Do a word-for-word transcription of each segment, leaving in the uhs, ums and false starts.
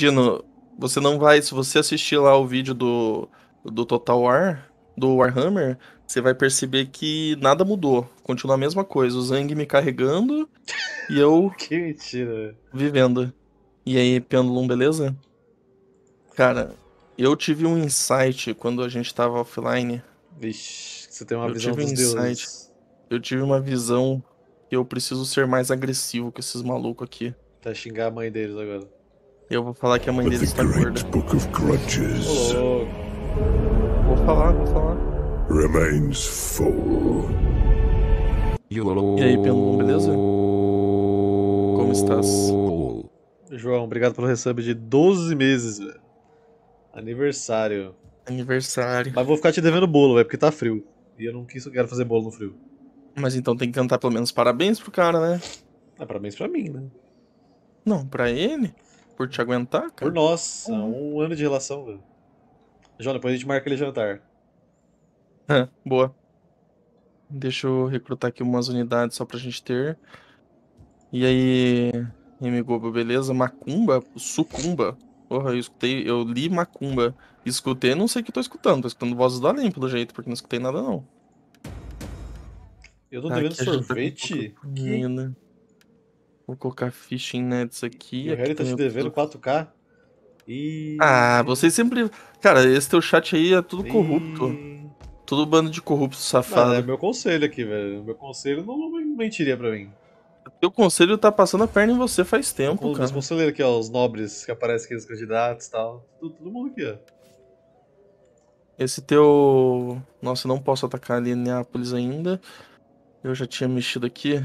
Dino, você não vai, se você assistir lá o vídeo do, do Total War, do Warhammer, você vai perceber que nada mudou. Continua a mesma coisa. O Zang me carregando e eu Que mentira, velho. vivendo. E aí, Pendulum, beleza? Cara, eu tive um insight quando a gente tava offline. Vixe, você tem uma Eu visão tive um dos insight. deuses. Eu tive uma visão que eu preciso ser mais agressivo com esses malucos aqui. Tá xingar a mãe deles agora. Eu vou falar que a mãe But deles the tá gorda. great book of grudges Ô, louco. Vou falar, vou falar. remains full. E aí, Pendulum, beleza? Como estás? João, obrigado pelo resub de doze meses, velho. Aniversário. Aniversário. Mas vou ficar te devendo bolo, velho, porque tá frio. E eu não quis, eu quero fazer bolo no frio. Mas então tem que cantar pelo menos parabéns pro cara, né? Ah, parabéns pra mim, né? Não, pra ele? Por te aguentar, cara? Por nós. É Uhum. um ano de relação, velho. João, depois a gente marca ele jantar. É, boa. Deixa eu recrutar aqui umas unidades só pra gente ter. E aí, Emigobo, beleza? Macumba? Sucumba? Porra, eu escutei, eu li Macumba. Escutei, não sei o que eu tô escutando. Tô escutando Vozes do Além, pelo jeito, porque não escutei nada, não. Eu tô Tá, devendo aqui a gente tá com pouca sorvete? Que? comida. Vou colocar Fishing Nets E aqui. o Aqui Harry tá te também eu devendo preciso... quatro K? E. Ah, vocês sempre... Cara, esse teu chat aí é tudo corrupto. E. Tudo bando de corrupto Mano, é safado. meu conselho aqui, velho. Meu conselho não mentiria pra mim. Teu conselho tá passando a perna em você faz Meu, tempo, con- meus cara. conselheiros aqui, ó, os nobres que aparecem aqui nos candidatos e tal. Tudo, todo mundo aqui, ó. Esse teu... Nossa, eu não posso atacar ali Neápolis ainda. Eu já tinha mexido aqui.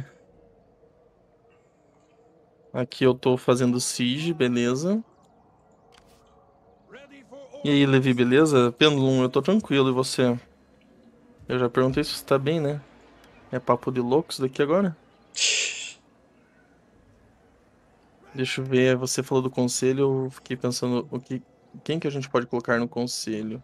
Aqui eu tô fazendo siege, beleza. E aí, Levi, beleza? Pendulum, eu tô tranquilo, e você? Eu já perguntei se você tá bem, né? É papo de louco isso daqui agora? Deixa eu ver, você falou do conselho, eu fiquei pensando o que, quem que a gente pode colocar no conselho?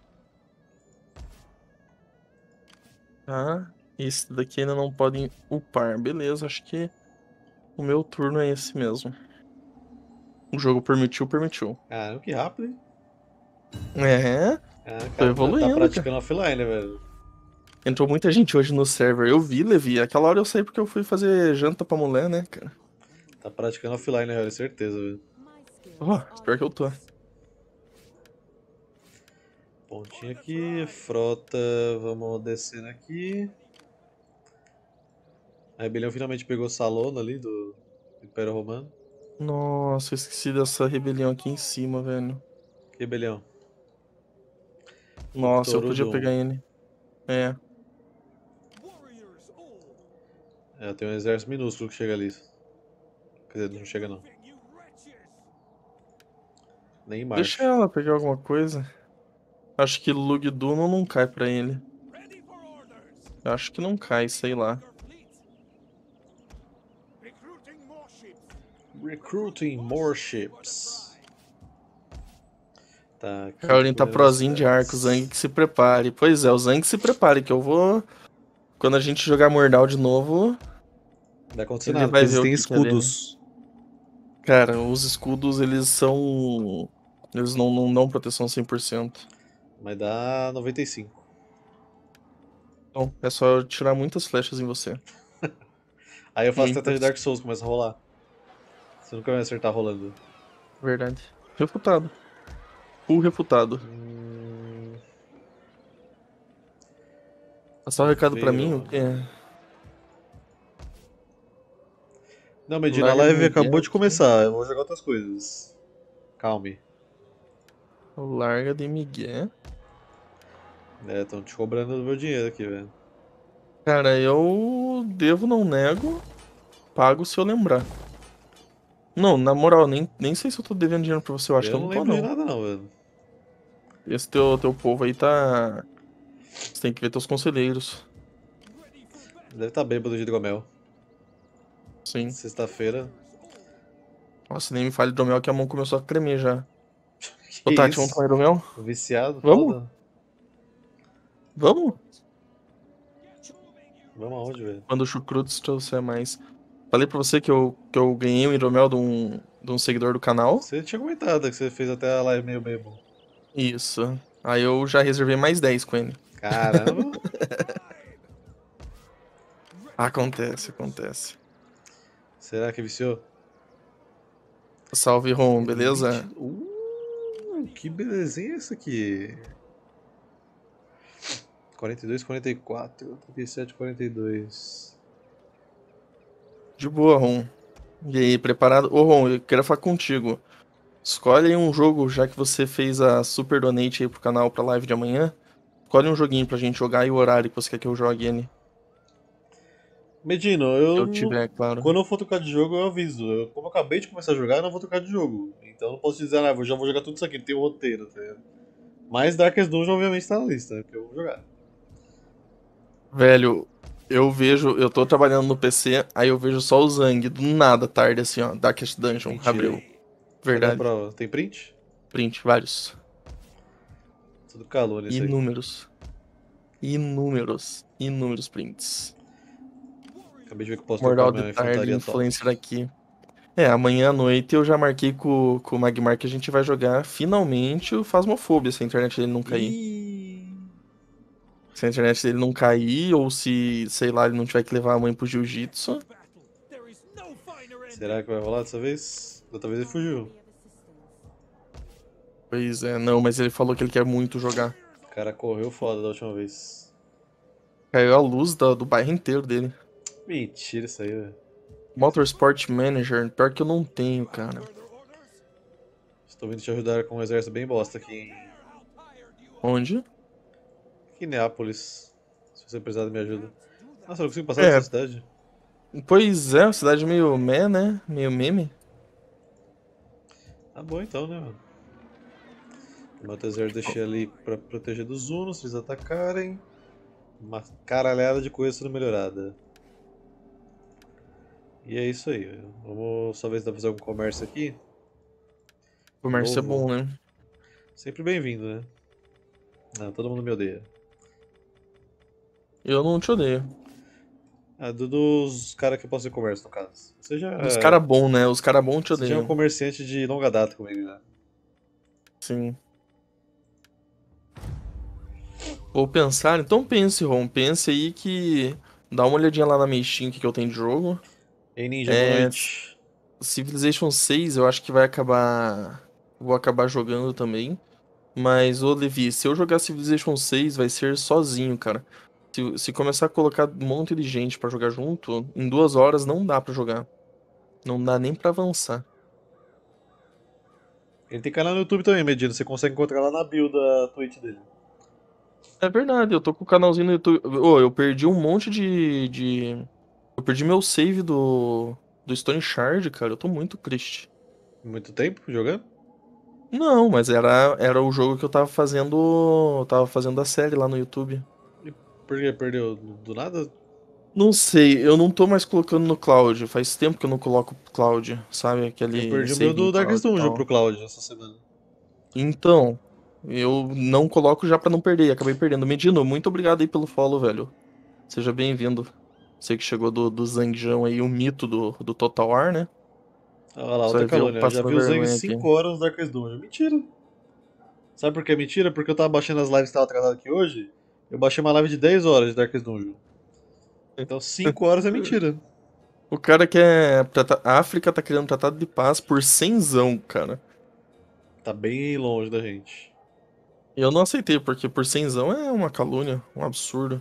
Tá, esse daqui ainda não podem upar, beleza, acho que o meu turno é esse mesmo. O jogo permitiu, permitiu. Ah, que rápido, hein? É, Ah, tô cara, tá, tá evoluindo, cara. praticando offline, velho. Entrou muita gente hoje no server, eu vi, Levi, aquela hora eu saí porque eu fui fazer janta pra mulher, né, cara? Tá praticando offline, velho, certeza, velho. Ó, espero que eu tô. Pontinho aqui, frota, vamos descendo aqui. A rebelião finalmente pegou Salona ali do Império Romano. Nossa, eu esqueci dessa rebelião aqui em cima, velho. Que rebelião? Nossa, eu podia Uctorudum. pegar ele. É. É, tem um exército minúsculo que chega ali. Quer dizer, não chega não. Nem em Deixa marcha. ela pegar alguma coisa. Acho que Lugduno não cai pra ele. Acho que não cai, sei lá. Recruiting more ships. Tá, aqui tô Caroline tá colhendo as prozinho de arco, o Zang terras. que se prepare. Pois é, o Zang que se prepare, que eu vou. Quando a gente jogar Mordal de novo, Não vai acontecer ele nada, porque vai ver o existem que que é dele. escudos. Cara, os escudos, eles são. Eles não, não dão proteção cem por cento. Mas dá noventa e cinco. Então, é só eu tirar muitas flechas em você. Aí eu faço estratégia de Muitas. Dark Souls, começa a rolar. Você nunca vai acertar rolando. Verdade. Refutado. Full refutado. Hum, Passar o recado pra mim, o Verona. que é? Não, Medina, a Larga de live Miguel acabou de aqui. começar. Eu vou jogar outras coisas. Calme. Larga de Miguel. É, estão te cobrando do meu dinheiro aqui, velho. Cara, eu devo, não nego. Pago se eu lembrar. Não, na moral, nem, nem sei se eu tô devendo dinheiro pra você. Eu acho que Eu eu não não tô, lembro de não. nada não, velho. Esse teu, teu povo aí tá. Você tem que ver teus conselheiros. Deve estar bêbado de hidromel. Sim. Sexta-feira. Nossa, nem me fale hidromel que a mão começou a tremer já. Que Ô, Tati, vamos tomar isso? hidromel? Viciado, Vamos? foda. Vamos? Vamos aonde, velho? Quando o Chucrutes trouxer mais. Falei pra você que eu, que eu ganhei um hidromel de um, de um seguidor do canal. Você tinha comentado que você fez até a live meio meio bom. Isso. Aí eu já reservei mais dez com ele. Caramba. Acontece, acontece. Será que viciou? Salve, Rom, beleza? Uh, que belezinha essa aqui. quarenta e dois, quarenta e quatro, trinta e sete, quarenta e dois. De boa, Rom. E aí, preparado? Ô, Rom, eu quero falar contigo. Escolhe aí um jogo, já que você fez a super donate aí pro canal pra live de amanhã. Escolhe um joguinho pra gente jogar e o horário que você quer que eu jogue ele. Medino, Se eu eu não- tiver, claro. quando eu for trocar de jogo, eu aviso. Eu, como eu acabei de começar a jogar, eu não vou trocar de jogo. Então eu não posso dizer, ah, eu já vou jogar tudo isso aqui, tem um roteiro, tá ligado? Mas Darkest Dungeon, obviamente, tá na lista, que eu vou jogar. Velho, eu vejo, eu tô trabalhando no P C, aí eu vejo só o Zang, do nada, tarde, assim, ó, Darkest Dungeon, Mentira. abriu. Cadê a Verdade. prova? Tem print? Print, vários. Tudo calor nisso aí. Inúmeros. Inúmeros. Inúmeros prints. Acabei de ver que eu posso Mortal trocar minha de tarde, infantaria top. influencer aqui. É, amanhã à noite eu já marquei com, com o Magmar que a gente vai jogar finalmente o Phasmophobia, se a internet dele não cair. Ih, Se a internet dele não cair, ou se, sei lá, ele não tiver que levar a mãe pro jiu-jitsu. será que vai rolar dessa vez? Da outra vez ele fugiu. Pois é, não, mas ele falou que ele quer muito jogar. O cara correu foda da última vez. Caiu a luz da- do bairro inteiro dele. Mentira isso aí, velho. Motorsport Manager, pior que eu não tenho, cara. Estou vindo te ajudar com um exército bem bosta aqui em, Onde? aqui em Neápolis. Se você precisar de minha ajuda. Nossa, eu não consigo passar É. dessa cidade. Pois é, uma cidade meio meh, né? Meio meme. Tá bom então, né, mano? O meu exército deixei ali pra proteger dos Unos, se eles atacarem. Uma caralhada de coisa sendo melhorada. E é isso aí, velho. Vamos só ver se dá pra fazer algum comércio aqui. Comércio é Novo. bom, né? Sempre bem-vindo, né? Não, todo mundo me odeia. Eu não te odeio. Ah, do- dos caras que eu posso fazer comércio, no caso. Você já, Os cara bom, né? Os cara bom te você já é um odeiam. comerciante de longa data comigo, né? Sim. Vou pensar, então pense, Ron. Pense aí que. Dá uma olhadinha lá na minha Steam que, que eu tenho de jogo. Ei, Ninja, É, boa noite. Civilization seis eu acho que vai acabar. Vou acabar jogando também. Mas, ô Levi, se eu jogar Civilization seis vai ser sozinho, cara. Se, se começar a colocar um monte de gente pra jogar junto, em duas horas não dá pra jogar. Não dá nem pra avançar. Ele tem canal no YouTube também, Medina. Você consegue encontrar lá na bio da Twitch dele. É verdade, eu tô com o canalzinho no YouTube. Ô, eu perdi um monte de, de... Eu perdi meu save do, do Stone Shard, cara. Eu tô muito triste. Muito tempo jogando? Não, mas era, era o jogo que eu tava fazendo. Eu tava fazendo a série lá no YouTube. Por que perdeu do nada? Não sei, eu não tô mais colocando no Cloud. Faz tempo que eu não coloco Cloud, sabe? Aquele Eu perdi o save meu do em Darkest Cloud e Dungeon tal. pro Cloud essa semana. Então, eu não coloco já pra não perder. Acabei perdendo. Medino, muito obrigado aí pelo follow, velho. Seja bem-vindo. Você que chegou do, do Zangjão aí, o mito do, do Total War, né? Olha lá, Você outra vai ver eu calúnia. Eu já passando vi o Zang vergonha aqui. cinco horas no Darkest Dungeon. Mentira. Sabe por que é mentira? Porque eu tava baixando as lives que estavam atrasadas aqui hoje. Eu baixei uma live de dez horas de Darkest Dungeon. Então cinco horas é mentira. O cara que é. trata- A África tá criando tratado de paz por cenzão, cara. Tá bem longe da gente. E eu não aceitei, porque por cenzão é uma calúnia, um absurdo.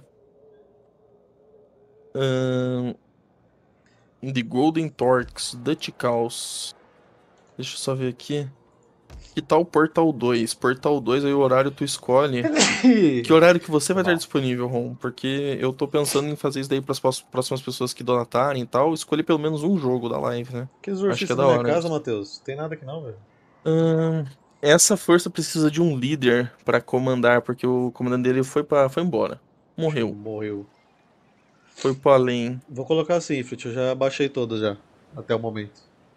Ahn, The Golden Torques, Dutch Caos. Deixa eu só ver aqui. Que tal Portal dois? Portal dois aí o horário tu escolhe. Que horário que você vai estar Mal. disponível, Rom? Porque eu tô pensando em fazer isso daí pras pós- próximas pessoas que donatarem e tal. Escolher pelo menos um jogo da live, né? Que Acho que é exorcista da na minha hora casa, isso. Matheus? Tem nada aqui não, velho. Ahn, essa força precisa de um líder pra comandar, porque o comandante dele foi, pra, foi embora. Morreu. Morreu. Foi pro além. Vou colocar assim, Flit, eu já baixei todas já. Até o momento.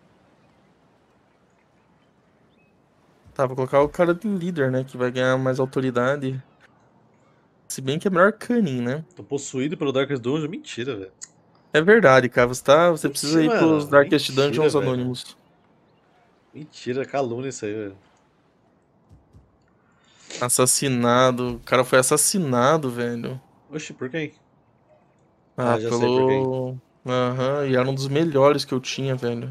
Tá, vou colocar o cara de líder, né? Que vai ganhar mais autoridade. Se bem que é melhor Cunning, né? Tô possuído pelo Darkest Dungeon. Mentira, velho. É verdade, cara. Você, tá, você precisa ir Mentira, pros mano. Darkest Mentira, Dungeons velho. Anônimos. Mentira, calúnia isso aí, velho. Assassinado. O cara foi assassinado, velho. Oxi, por quem? Ah, Ah, já sei por quem. pelo. Aham, e era um dos melhores que eu tinha, velho.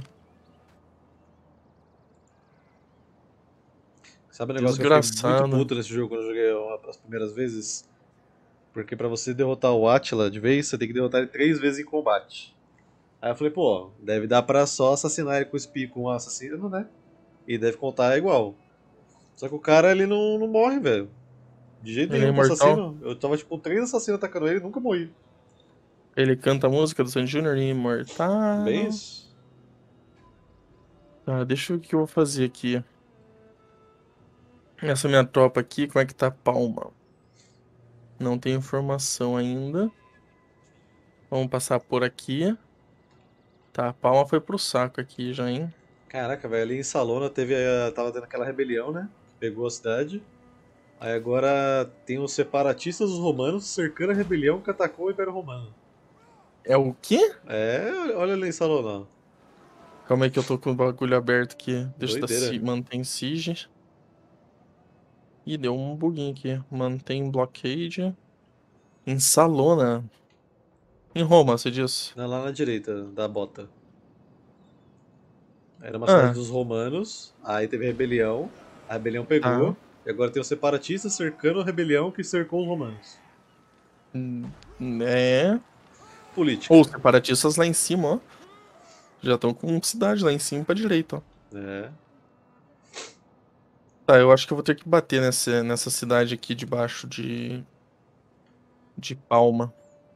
Sabe um negócio que eu fiquei muito Desgraçado. puto nesse jogo quando eu joguei uma- as primeiras vezes? Porque pra você derrotar o Attila de vez, você tem que derrotar ele três vezes em combate. Aí eu falei, pô, deve dar pra só assassinar ele com o espinho com um assassino, né? E deve contar igual. Só que o cara, ele não, não morre, velho. De jeito Ele é nenhum com o imortal. assassino. Eu tava tipo com três assassinos atacando ele e nunca morri. Ele canta a música do Sandy Júnior Bem Imortal. isso. Tá, deixa eu ver o que eu vou fazer aqui. Essa minha tropa aqui, como é que tá a Palma? Não tem informação ainda. Vamos passar por aqui. Tá, a Palma foi pro saco aqui já, hein? Caraca, velho, ali em Salona teve, a- tava tendo aquela rebelião, né? Pegou a cidade. Aí agora tem os separatistas dos romanos cercando a rebelião que atacou o Império Romano. É o quê? É, olha ali em Salona, ó. Calma aí que eu tô com o bagulho aberto aqui. Deixa eu dar Doideira. si- mantém siege. Ih, deu um buguinho aqui. Mantém blockade. Em Salona. Em Roma, você diz? Não, lá na direita da bota. Era uma cidade Ah, dos romanos, aí teve a rebelião, a rebelião pegou, tá. e agora tem os separatistas cercando a rebelião que cercou os romanos. Hum, É. Política. Ou os separatistas lá em cima, ó. Já estão com cidade lá em cima pra direita, ó. É. Tá, eu acho que eu vou ter que bater nessa, nessa cidade aqui debaixo de. De Palma.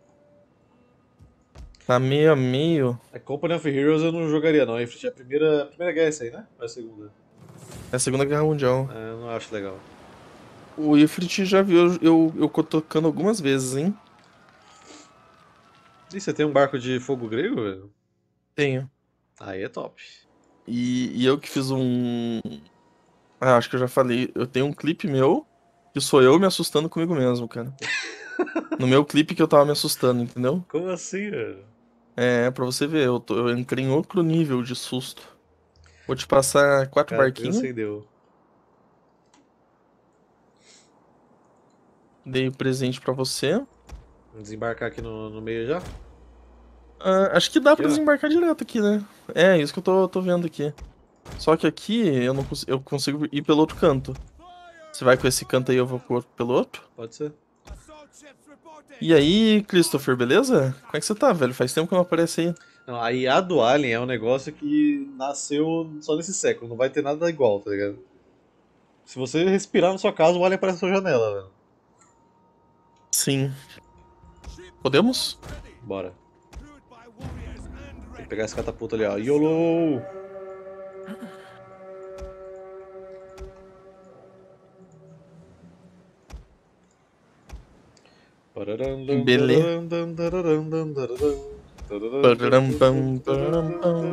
Tá meio a meio. A Company of Heroes eu não jogaria não, Ifrit. É a primeira, a primeira guerra é essa aí, né? Ou é a segunda? É a Segunda Guerra Mundial. É, eu não acho legal. O Ifrit já viu eu, eu, eu tocando algumas vezes, hein? E você tem um barco de fogo grego, velho? Tenho. Aí é top. E, e eu que fiz um. Ah, acho que eu já falei. Eu tenho um clipe meu que sou eu me assustando comigo mesmo, cara. No meu clipe que eu tava me assustando, entendeu? Como assim, velho? É, pra você ver, eu, tô- eu entrei em outro nível de susto. Vou te passar quatro Cara, que barquinhos. acendeu. Dei o presente pra você. Vamos desembarcar aqui no, no meio já? Ah, acho que dá Aqui, pra ó. desembarcar direto aqui, né? É, isso que eu tô, tô vendo aqui. Só que aqui eu não cons- eu consigo ir pelo outro canto. Você vai com esse canto aí, eu vou pro- pelo outro. Pode ser. E aí, Christopher, beleza? Como é que você tá, velho? Faz tempo que não aparece aí. Não, a I A do Alien é um negócio que nasceu só nesse século, não vai ter nada igual, tá ligado? Se você respirar na sua casa, o Alien aparece na sua janela, velho. Sim. Podemos? Bora. Tem que pegar esse catapulta ali, ó. YOLO! Beleza. Pararam, pam, pararam, pam.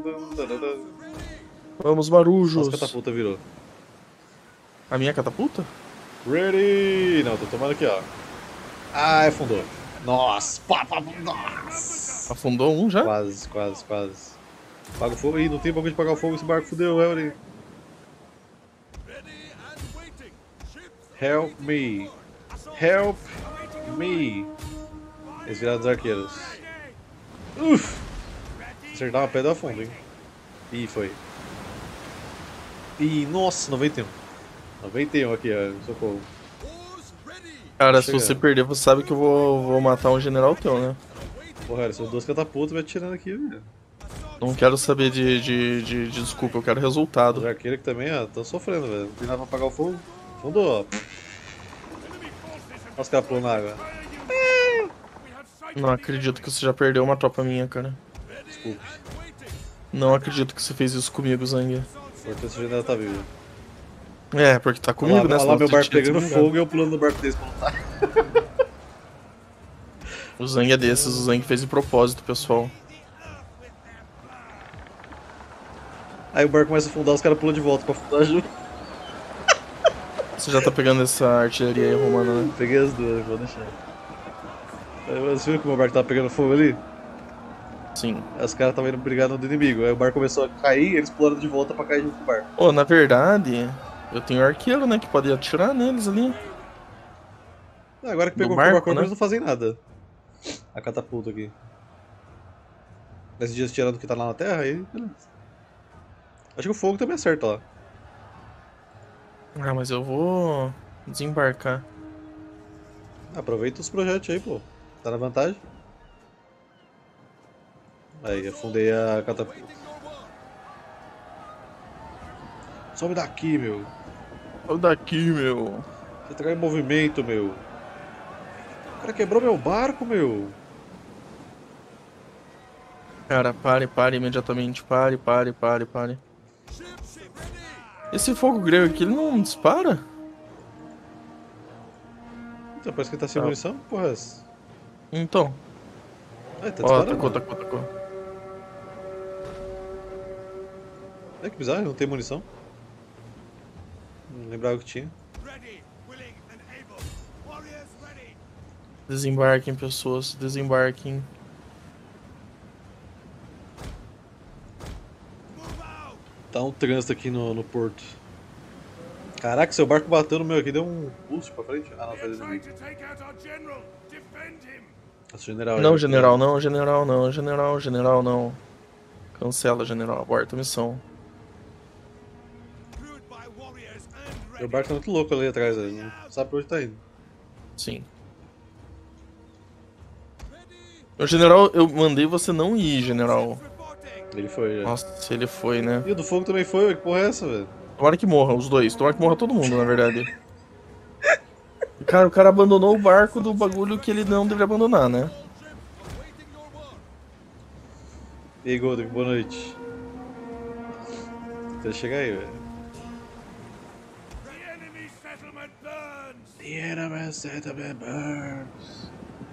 Vamos, Nossa, marujos. a catapulta virou. A minha catapulta? Ready! Não, tô tomando aqui, ó. Ah, afundou. Nossa! Pá, pá, pá, nossa! Afundou um já? Quase, quase, quase. Paga o fogo. Ih, não tem bagulho de pagar o fogo, esse barco fudeu, Elry. Help me. Help me. Eles viraram dos arqueiros. Uf! Acertar uma pedra a fundo, hein? Ih, foi. Ih, nossa, noventa e um. noventa e um aqui, ó. Socorro. Cara, se Chega. você perder, você sabe que eu vou, vou matar um general teu, né? Porra, são duas catapultas me atirando aqui, velho. Não quero saber de, de, de, de desculpa, eu quero Os resultado. arqueiros que também, ó, estão sofrendo, velho. Não tem nada pra apagar o fogo. Fundou, ó. Olha os caras pulando na água. Não acredito que você já perdeu uma tropa minha, cara. Desculpe. Não acredito que você fez isso comigo, Zang. Importante esse general tá vivo. É, porque tá Olha comigo, lá, né? olha lá senão meu você barco tinha pegando desligado. fogo e eu pulando no barco deles pra lutar. O Zang é desses, o Zang fez de propósito, pessoal. Aí o barco começa a afundar, os caras pulam de volta pra afundar junto. Você já tá pegando essa artilharia aí romana, né? Peguei as duas, vou deixar. Aí, Você viu que o meu barco tava pegando fogo ali? Sim. Aí os caras estavam indo brigar no do inimigo. Aí o barco começou a cair, eles pularam de volta pra cair junto com o barco. Ô, na verdade, eu tenho arqueiro, né, que pode atirar neles ali. Ah, agora que Do pegou o barco, corpo, né? eles não fazem nada. A catapulta aqui. Nesses dias tirando o que tá lá na terra, aí beleza. Acho que o fogo também acerta lá. Ah, mas eu vou desembarcar. Aproveita os projetos aí, pô. Tá na vantagem. Aí, afundei a catapulta. Sobe daqui, meu. Olha daqui, meu. Você tá em movimento, meu. O cara quebrou meu barco, meu. Cara, pare, pare imediatamente. Pare, pare, pare, pare. Esse fogo grego aqui, ele não dispara? Então, parece que tá sem Tá. munição, porra. é essa? Então. Ah, tá Ó, disparando. tacou, tacou, tacou. É que bizarro, não tem munição. Não lembrava que tinha. Desembarquem, pessoas. Desembarquem. Tá um trânsito aqui no, no porto. Caraca, seu barco bateu no meu aqui, deu um boost pra frente. Ah, não, foi do inimigo. Nossa, general, Não, aí, general, não, general, não, general, general, não. Cancela, general. Aborta a missão. Meu barco tá muito louco ali atrás, velho. Não sabe pra onde tá indo. Sim. O general, eu mandei você não ir, general. Ele foi, já. Nossa, ele foi, né? E o do fogo também foi, ué, que porra é essa, velho? Tomara que morra, os dois. Tomara que morra todo mundo, na verdade. Cara, o cara abandonou o barco do bagulho que ele não deveria abandonar, né? E aí, Golden, boa noite. Tenta chegar aí, velho. The enemy settlement burns.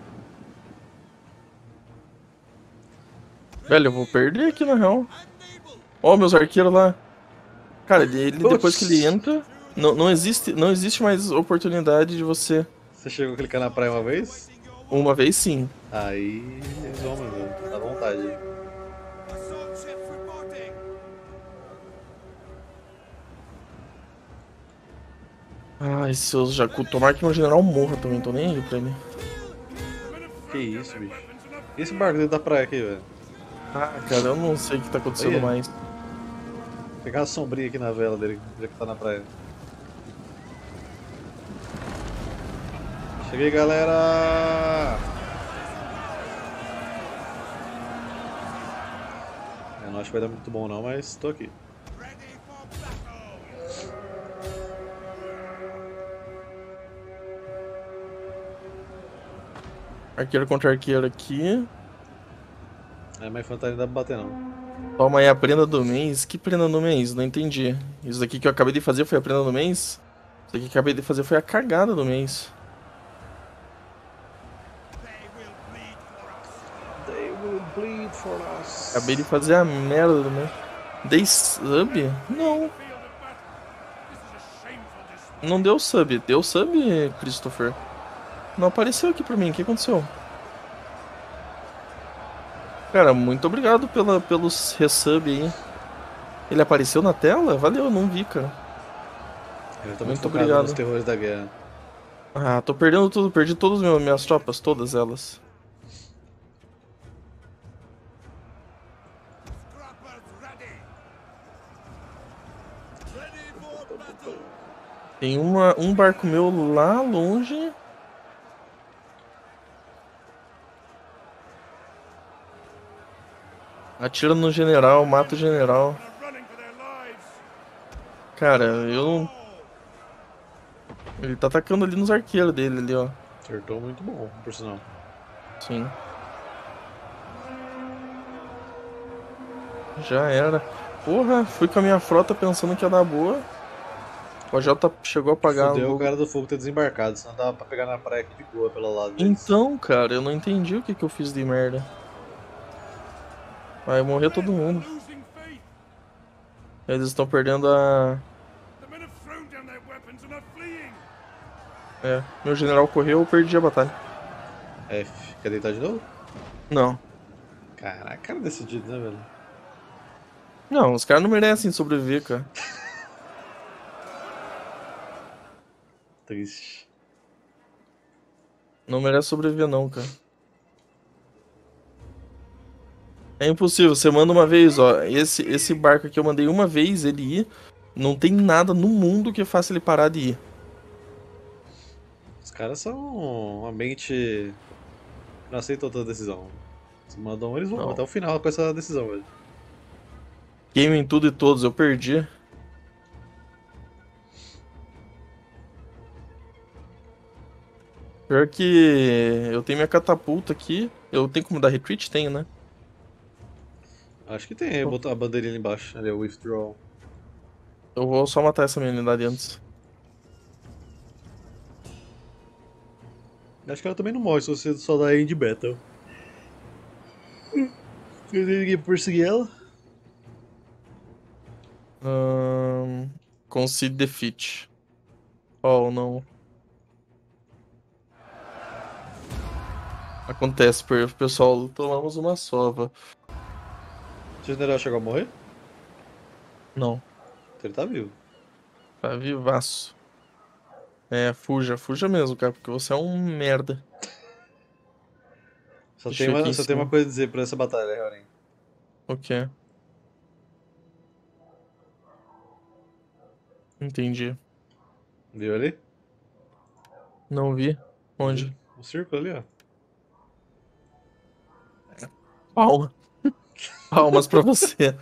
Velho, eu vou perder aqui, na real. Ó, meus arqueiros lá. Cara, ele, ele- depois que ele entra, não, não, existe, não existe mais oportunidade de você. Você chegou a clicar na praia uma vez? Uma vez sim. Aí eles vão, meu. Dá vontade. Ai, seus Jacu. Tomara que meu general morra também, tô nem aí pra ele. Que isso, bicho. E esse barco dentro da praia aqui, velho? Ah, cara, eu não sei o que tá acontecendo Aí. mais. Vou pegar uma sombrinha aqui na vela dele, já que tá na praia. Cheguei, galera! Eu não acho que vai dar muito bom não, mas tô aqui. Arqueiro contra arqueiro aqui. É, mas infantaria não dá pra bater não. Toma aí a prenda do mês. Que prenda do mês? Não entendi. Isso daqui que eu acabei de fazer foi a prenda do mês? Isso daqui que eu acabei de fazer foi a cagada do mês. They will bleed for us. Acabei de fazer a merda do mês. Dei sub? Não. Não deu sub. Deu sub, Christopher? Não apareceu aqui pra mim. O que aconteceu? Cara, muito obrigado pela, pelos resub aí. Ele apareceu na tela? Valeu, não vi, cara. Eu tô muito, Muito focado obrigado. nos terrores da guerra. Ah, tô perdendo tudo. Perdi todas as minhas tropas, todas elas. Tem uma, um barco meu lá longe. Atira no general, mata o general. Cara, eu não... Ele tá atacando ali nos arqueiros dele ali, ó. Acertou muito bom, por sinal. Sim. Já era. Porra, fui com a minha frota pensando que ia dar boa. O J chegou a pagar Fudeu o logo. cara do fogo ter desembarcado, senão dava pra pegar na praia aqui de boa pelo lado deles. Então, cara, eu não entendi o que, que eu fiz de merda. Vai morrer todo mundo. Eles estão perdendo a... É, meu general correu, eu perdi a batalha. F, quer deitar de novo? Não. Caraca, cara decidido, né, velho? Não, os caras não merecem sobreviver, cara. Triste. Não merece sobreviver, não, cara. É impossível, você manda uma vez, ó. Esse, esse barco aqui eu mandei uma vez ele ir. Não tem nada no mundo que faça ele parar de ir. Os caras são uma mente que não aceitam toda decisão. Se mandam um, eles vão Não. até o final com essa decisão, velho. Game em tudo e todos, eu perdi. Pior que eu tenho minha catapulta aqui. Eu tenho como dar retreat? Tenho, né? Acho que tem aí, botar a bandeirinha ali embaixo. Ali é o withdrawal. Eu vou só matar essa minha unidade antes. Acho que ela também não morre se você só dá end battle. Não tem ninguém pra perseguir ela? Ahn, concede defeat. Oh, não. Acontece, per- pessoal. Tomamos uma sova. Seu general chegou a morrer? Não, Então ele tá vivo. tá vivaço. É, fuja, fuja mesmo, cara, porque você é um merda. Só Deixa tem eu aqui uma, em só tem uma cima. coisa a dizer pra essa batalha, Helen. O quê? Entendi. Viu ali? Não vi. Onde? O círculo ali, ó. Palma. Palmas pra você.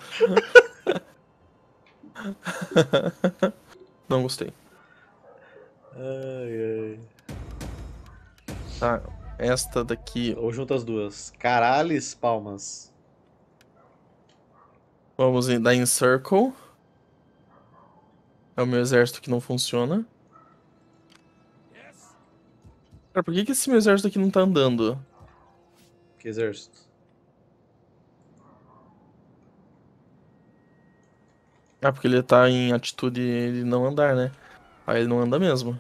Não gostei. Ai, ai. Tá, esta daqui. Ou junta as duas. Caralhos, palmas. Vamos em- dar em circle. É o meu exército que não funciona. Cara, por que que esse meu exército aqui não tá andando? Que exército. Ah, porque ele tá em atitude de não andar, né? Aí ele não anda mesmo.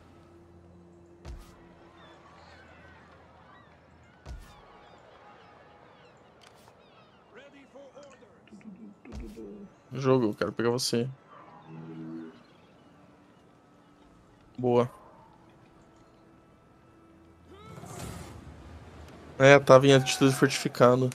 Jogo, eu quero pegar você. Boa. É, tava em atitude fortificada.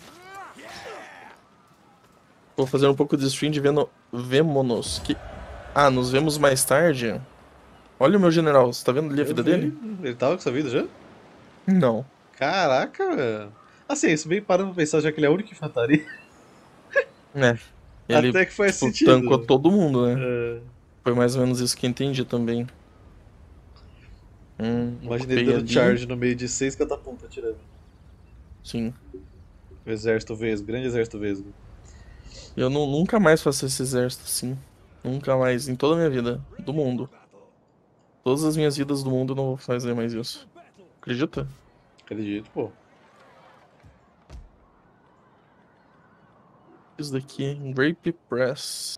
Vou fazer um pouco de stream de vendo... Vemo-nos. Que... Ah, nos vemos mais tarde? Olha o meu general, você tá vendo ali a Eu vida vi. dele? Ele tava com essa vida já? Não. Caraca, velho. Assim, isso bem parando pra pensar, já que ele é a única infantaria. É. Ele, Até que faz tipo, sentido. tancou todo mundo, né? É, Foi mais ou menos isso que eu entendi também. Hum, imagina ele ocupei dando ali. charge no meio de seis catapultas atirando. Sim. O exército Vesgo, grande exército Vesgo. Eu não, nunca mais faço esse exército assim. Nunca mais, em toda a minha vida. Do mundo. Todas as minhas vidas do mundo eu não vou fazer mais isso. Acredita? Acredito, pô. Isso daqui, Grape Press.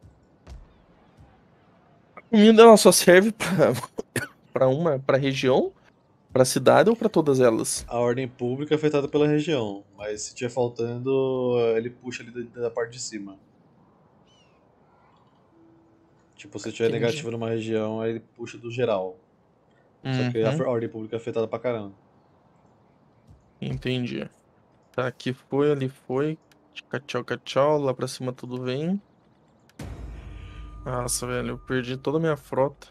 A comida ela só serve pra, pra uma, pra região, pra cidade ou pra todas elas? A ordem pública é afetada pela região, mas se tiver faltando, ele puxa ali da, da parte de cima. Tipo, se tiver Entendi. negativo numa região, aí ele puxa do geral. Só que a Uhum, ordem pública é afetada pra caramba. entendi. Tá, aqui foi, ali foi. Tchau, tchau, tchau. Lá pra cima tudo vem. Nossa, velho, eu perdi toda a minha frota.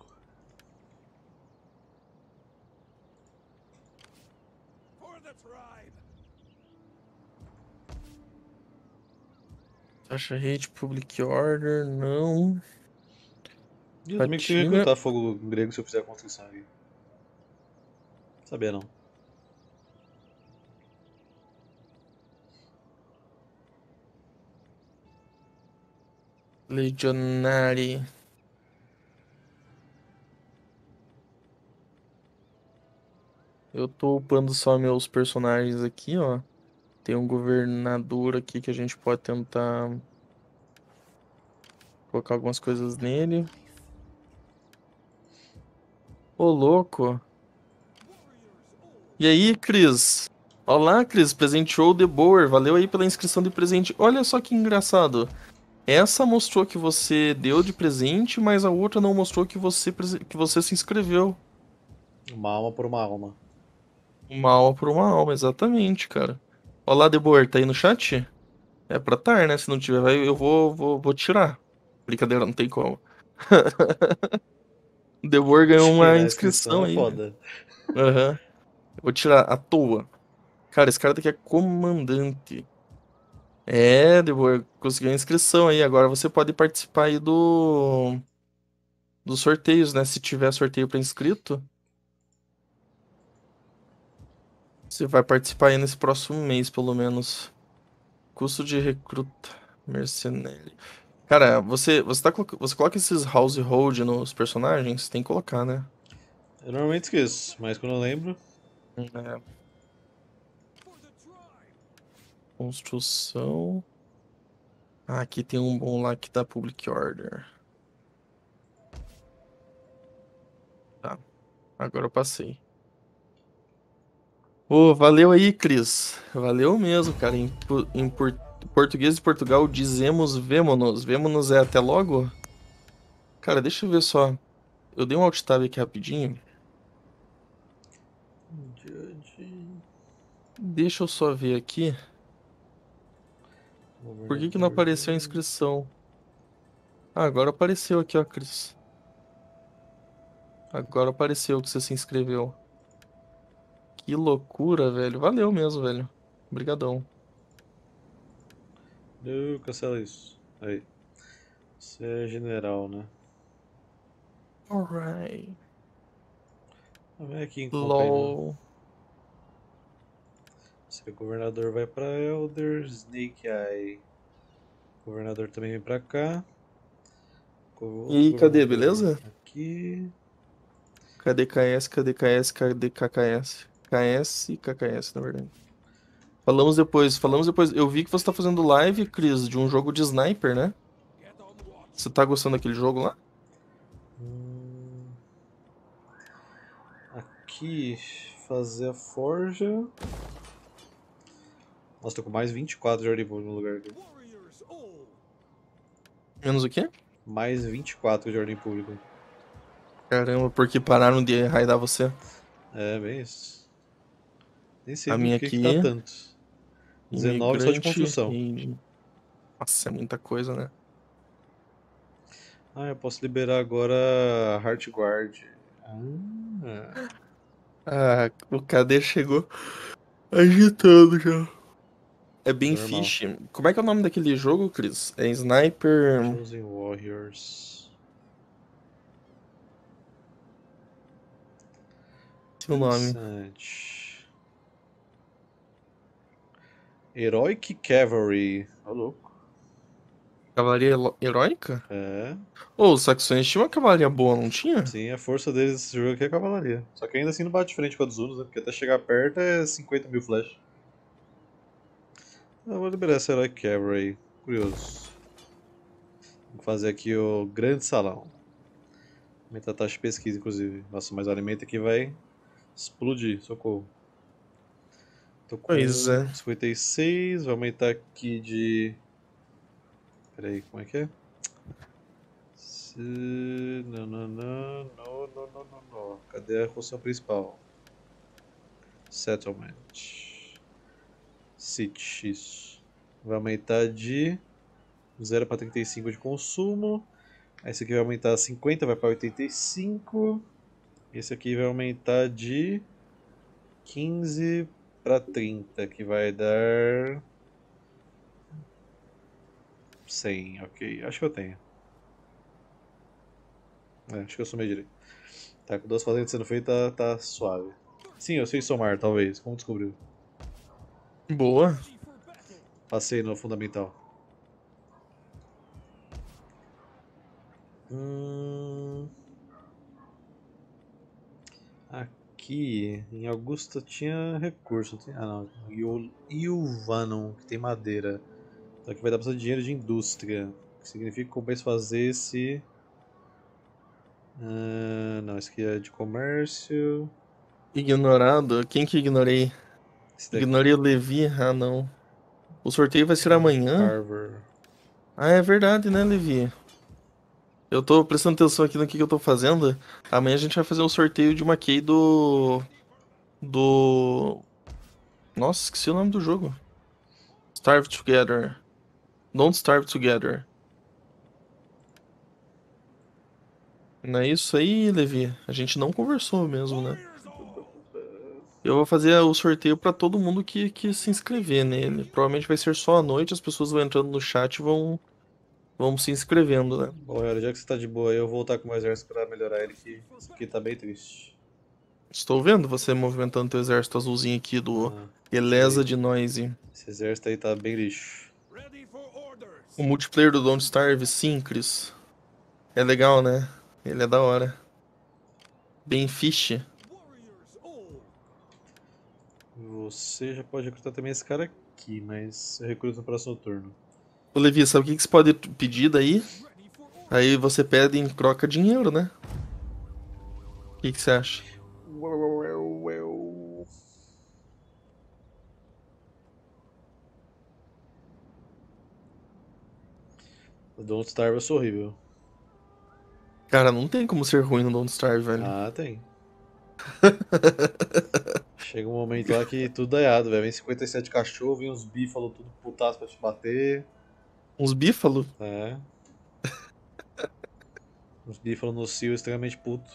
Taxa rate, public order, não. E eu também consigo Fatina. recrutar fogo grego se eu fizer a construção aqui. Sabia não. Legionary. Eu tô upando só meus personagens aqui, ó. Tem um governador aqui que a gente pode tentar colocar algumas coisas nele. Ô, louco. E aí, Cris? Olá, Cris, presenteou The Boer. Valeu aí pela inscrição de presente. Olha só que engraçado. Essa mostrou que você deu de presente, mas a outra não mostrou que você, prese- que você se inscreveu. Uma alma por uma alma. Uma alma por uma alma, exatamente, cara. Olá, The Boer, tá aí no chat? É pra estar, né? Se não tiver, vai- eu vou, vou, vou tirar. Brincadeira, não tem como. The Boer ganhou uma Tirar a inscrição inscrição é aí, velho. foda. Aham. Vou tirar à toa. Cara, esse cara daqui é comandante. É, The Boer conseguiu a inscrição aí. Agora você pode participar aí do dos sorteios, né? Se tiver sorteio pra inscrito, você vai participar aí nesse próximo mês, pelo menos. Custo de recruta. Mercenário. Cara, você, você, tá, coloca- você coloca esses household nos personagens? Tem que colocar, né? Eu normalmente esqueço, mas quando eu lembro. É, construção. Ah, aqui tem um bom lá que dá Public Order. Tá, agora eu passei. Ô, valeu aí, Cris. Valeu mesmo, cara. Em, po- em por- português de Portugal dizemos vemo-nos. Vemo-nos é até logo? Cara, deixa eu ver só. Eu dei um alt tab aqui rapidinho. Judge. Deixa eu só ver aqui. Por que que não Governador apareceu a de. inscrição? Ah, agora apareceu aqui, ó, Cris. Agora apareceu que você se inscreveu. Que loucura, velho. Valeu mesmo, velho. Obrigadão. Não, cancela isso. Aí. Você é general, né? Alright. Ah, vem aqui em compra aí, não. LOL. Você é governador, vai pra Elder. Snake Eye. Governador também vem pra cá. Co- E Outro aí, cadê, governador beleza? aqui. Cadê K S, cadê K S, cadê K K S? K S e K K S, na verdade. Falamos depois, falamos depois. Eu vi que você tá fazendo live, Cris, de um jogo de sniper, né? Você tá gostando daquele jogo lá? Hum, aqui, fazer a forja. Nossa, tô com mais vinte e quatro de ordem pública no lugar aqui. Menos o quê? Mais vinte e quatro de ordem pública. Caramba, porque pararam de raidar você. É, bem isso. Nem sei A por minha que que tá aqui, tanto. dezenove só de imigrante, construção. rei. Nossa, é muita coisa, né? Ah, eu posso liberar agora a Heart Guard. Ah, Ah, o Kader chegou agitando já. É bem normal. fish. Como é que é o nome daquele jogo, Cris? É Sniper. Chosen Warriors. Seu nome. Interessante. Heroic Cavalry. Ô, louco. Cavalaria helo- heróica? É. Ô, os saxões tinham uma cavalaria boa, não tinha? Sim, a força deles nesse jogo aqui é cavalaria. Só que ainda assim não bate de frente com a dos Hunos, né? Porque até chegar perto é cinquenta mil flash. Eu vou liberar essa Heroic Cavalry. Curioso. Vou fazer aqui o grande salão. Aumentar a taxa de pesquisa, inclusive. Nossa, mas o alimento aqui vai explodir. Socorro. Tô Pois com é. cinquenta e seis. Vou aumentar aqui de... Pera aí, como é que é? Se... Não, não, não, não, não, não, não, não. Cadê a construção principal? Settlement. City, isso. Vai aumentar de zero para trinta e cinco de consumo. Esse aqui vai aumentar cinquenta, vai para oitenta e cinco. Esse aqui vai aumentar de quinze para trinta, que vai dar cem, ok. Acho que eu tenho. É, acho que eu sumei direito. Tá, com duas fazendas sendo feitas, tá, tá suave. Sim, eu sei somar, talvez. Como descobriu? Boa. Passei no fundamental. Hum... Aqui em Augusta tinha recurso. Tinha... Ah, não. Iul- Ilvanum, que tem madeira. Então aqui vai dar bastante dinheiro de indústria. O que significa que compensa fazer esse. Ah, não, esse aqui é de comércio. Ignorado? Quem que ignorei? Esse daqui, Ignorei o Levi. Ah, não. O sorteio vai ser amanhã? Carver. Ah, é verdade, né, Levi? Eu tô prestando atenção aqui no que que eu tô fazendo. Amanhã a gente vai fazer um sorteio de uma key do... Do... Nossa, esqueci o nome do jogo. Starve Together. Don't Starve Together. Não é isso aí, Levi? A gente não conversou mesmo, né? Eu vou fazer o sorteio pra todo mundo que, que se inscrever nele. Provavelmente vai ser só à noite, as pessoas vão entrando no chat e vão, vão se inscrevendo, né? Bom, galera, já que você tá de boa aí, eu vou voltar com o meu exército pra melhorar ele, que, que tá bem triste. Estou vendo você movimentando teu exército azulzinho aqui do Ah, Eleza esse, de Noise. esse exército aí tá bem lixo. O multiplayer do Don't Starve, sim, Chris. É legal, né? Ele é da hora. Bem fish. Você já pode recrutar também esse cara aqui, mas eu recruto no próximo turno. Ô, Levi, sabe o que que você pode pedir daí? Aí você pede em troca dinheiro, né? O que que você acha? O Don't Starve eu sou horrível. Cara, não tem como ser ruim no Don't Starve, velho. Ah, tem. Chega um momento lá que tudo dá errado, velho. Vem cinquenta e sete cachorros, vem uns bífalos tudo putaço pra te bater. Uns bífalos? É. Uns bífalos no cio extremamente puto.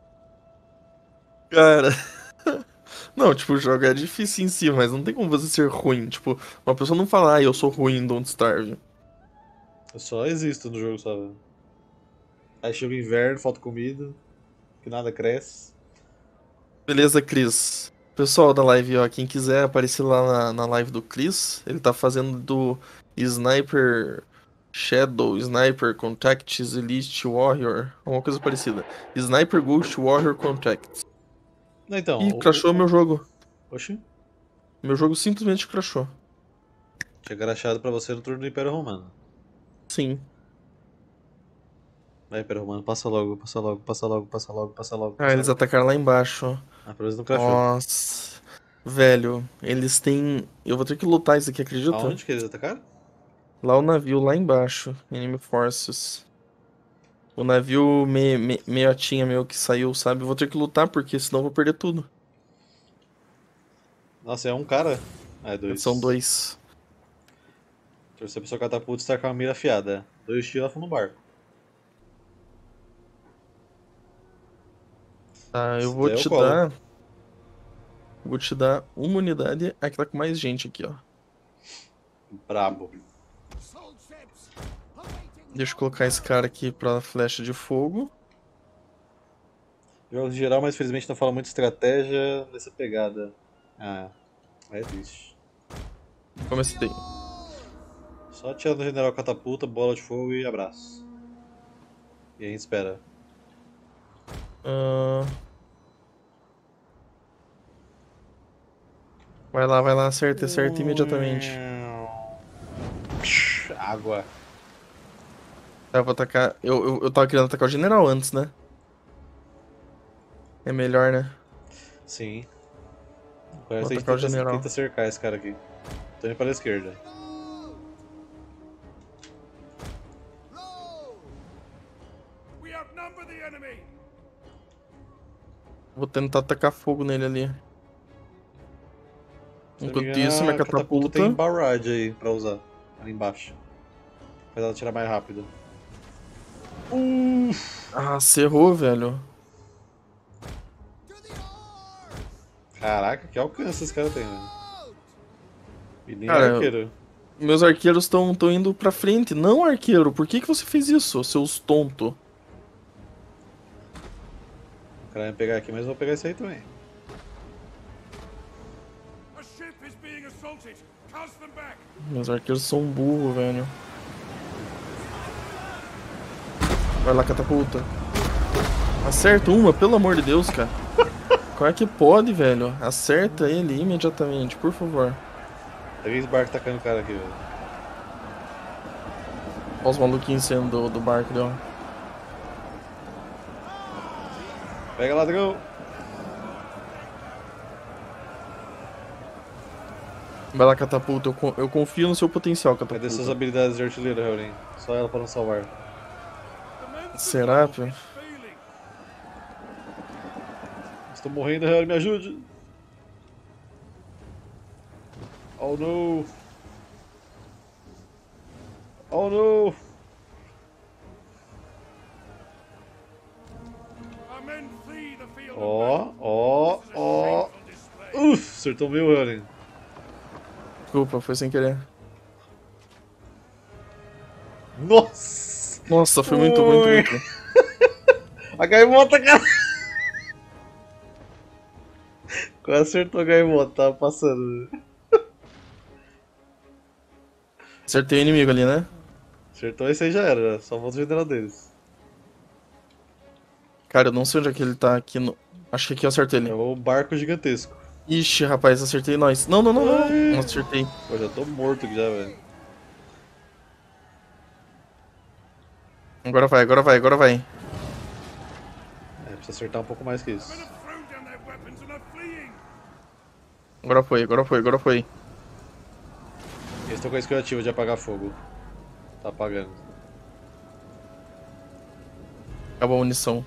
Cara. Não, tipo, o jogo é difícil em si, mas não tem como você ser ruim. Tipo, uma pessoa não fala, ah, eu sou ruim em Don't Starve. Eu só existo no jogo, sabe? Aí chega o inverno, falta comida, que nada cresce. Beleza, Cris. Pessoal da live, ó, quem quiser aparecer lá na, na live do Chris, ele tá fazendo do Sniper Shadow, Sniper Contacts Elite Warrior, uma coisa parecida. Sniper Ghost Warrior Contacts. Não, então. Ih, o- crashou o- meu jogo. Oxi. Meu jogo simplesmente crashou. Tinha crachado pra você no turno do Império Romano. Sim. Vai, Império Romano, passa logo, passa logo, passa logo, passa logo, passa logo. Ah, Passa eles logo. atacaram lá embaixo, ó. Ah, pelo menos não crashou. Nossa. Velho, eles têm. Eu vou ter que lutar isso aqui, acredita? Aonde que eles atacaram? Lá o navio, lá embaixo. Enemy Forces. O navio me, me, meiotinha meu que saiu, sabe? Eu vou ter que lutar porque senão eu vou perder tudo. Nossa, é um cara? Ah, é dois. São dois. Torcer pra sua catapulta estar com a mira afiada. Dois tiros lá no barco. Tá, eu Esse vou daí eu te colo. dar. Vou te dar uma unidade. Aqui tá com mais gente aqui, ó. Brabo. Deixa eu colocar esse cara aqui pra flecha de fogo. Jogos em geral, mas felizmente não fala muito estratégia nessa pegada. Ah, aí é triste. Comecei. Só tirando o general catapulta, bola de fogo e abraço. E a gente espera. Ah, vai lá, vai lá, acerta, acerta imediatamente. Água. Tá, eu vou atacar. Eu, eu, eu tava querendo atacar o general antes, né? É melhor, né? Sim. Vou Agora a gente atacar o tenta, general. tenta cercar esse cara aqui. Tô indo para a esquerda. Vou tentar atacar fogo nele ali. Se não me Enquanto engano, isso, minha a catapulta tem catapulta. barrage aí pra usar. Ali embaixo. Faz ela tirar mais rápido. Ah, cerrou, velho. Caraca, que alcance esse cara tem, velho. E nem Cara, arqueiro. Meus arqueiros estão indo pra frente. Não, arqueiro, por que, que você fez isso, seus tontos? O cara vai pegar aqui, mas eu vou pegar esse aí também. Meus arqueiros são burro, velho. Vai lá, catapulta. Acerta uma, pelo amor de Deus, cara. Como é que pode, velho? Acerta ele imediatamente, por favor. Três barcos tacando o cara aqui, velho. Olha os maluquinhos saindo do, do barco ali, ó. Pega, ladrão! Vai lá, catapulta. Eu, con- eu confio no seu potencial, Cadê suas catapulta. habilidades de artilheiro, Helen? Só ela para nos salvar. Será, pô? Estou morrendo, Helen, me ajude! Oh no! Oh no! Ó, ó, ó! Uf, acertou o meu, Helen. Desculpa, foi sem querer. Nossa! Nossa, foi muito, muito, Ui. muito. A gaivota, cara! Quase acertou a gaivota, tava passando. Acertei o inimigo ali, né? Acertou esse aí já era, só volta o general deles. Cara, eu não sei onde é que ele tá aqui no... Acho que aqui eu acertei É ele. o barco gigantesco. Ixi, rapaz, acertei nós. Não, não, não, não. Não Ai. acertei. Pô, já tô morto aqui já, velho. Agora vai, agora vai, agora vai. É, precisa acertar um pouco mais que isso. Agora foi, agora foi, agora foi. Eles estão com a skill ativa de apagar fogo. Tá apagando. Acabou a munição.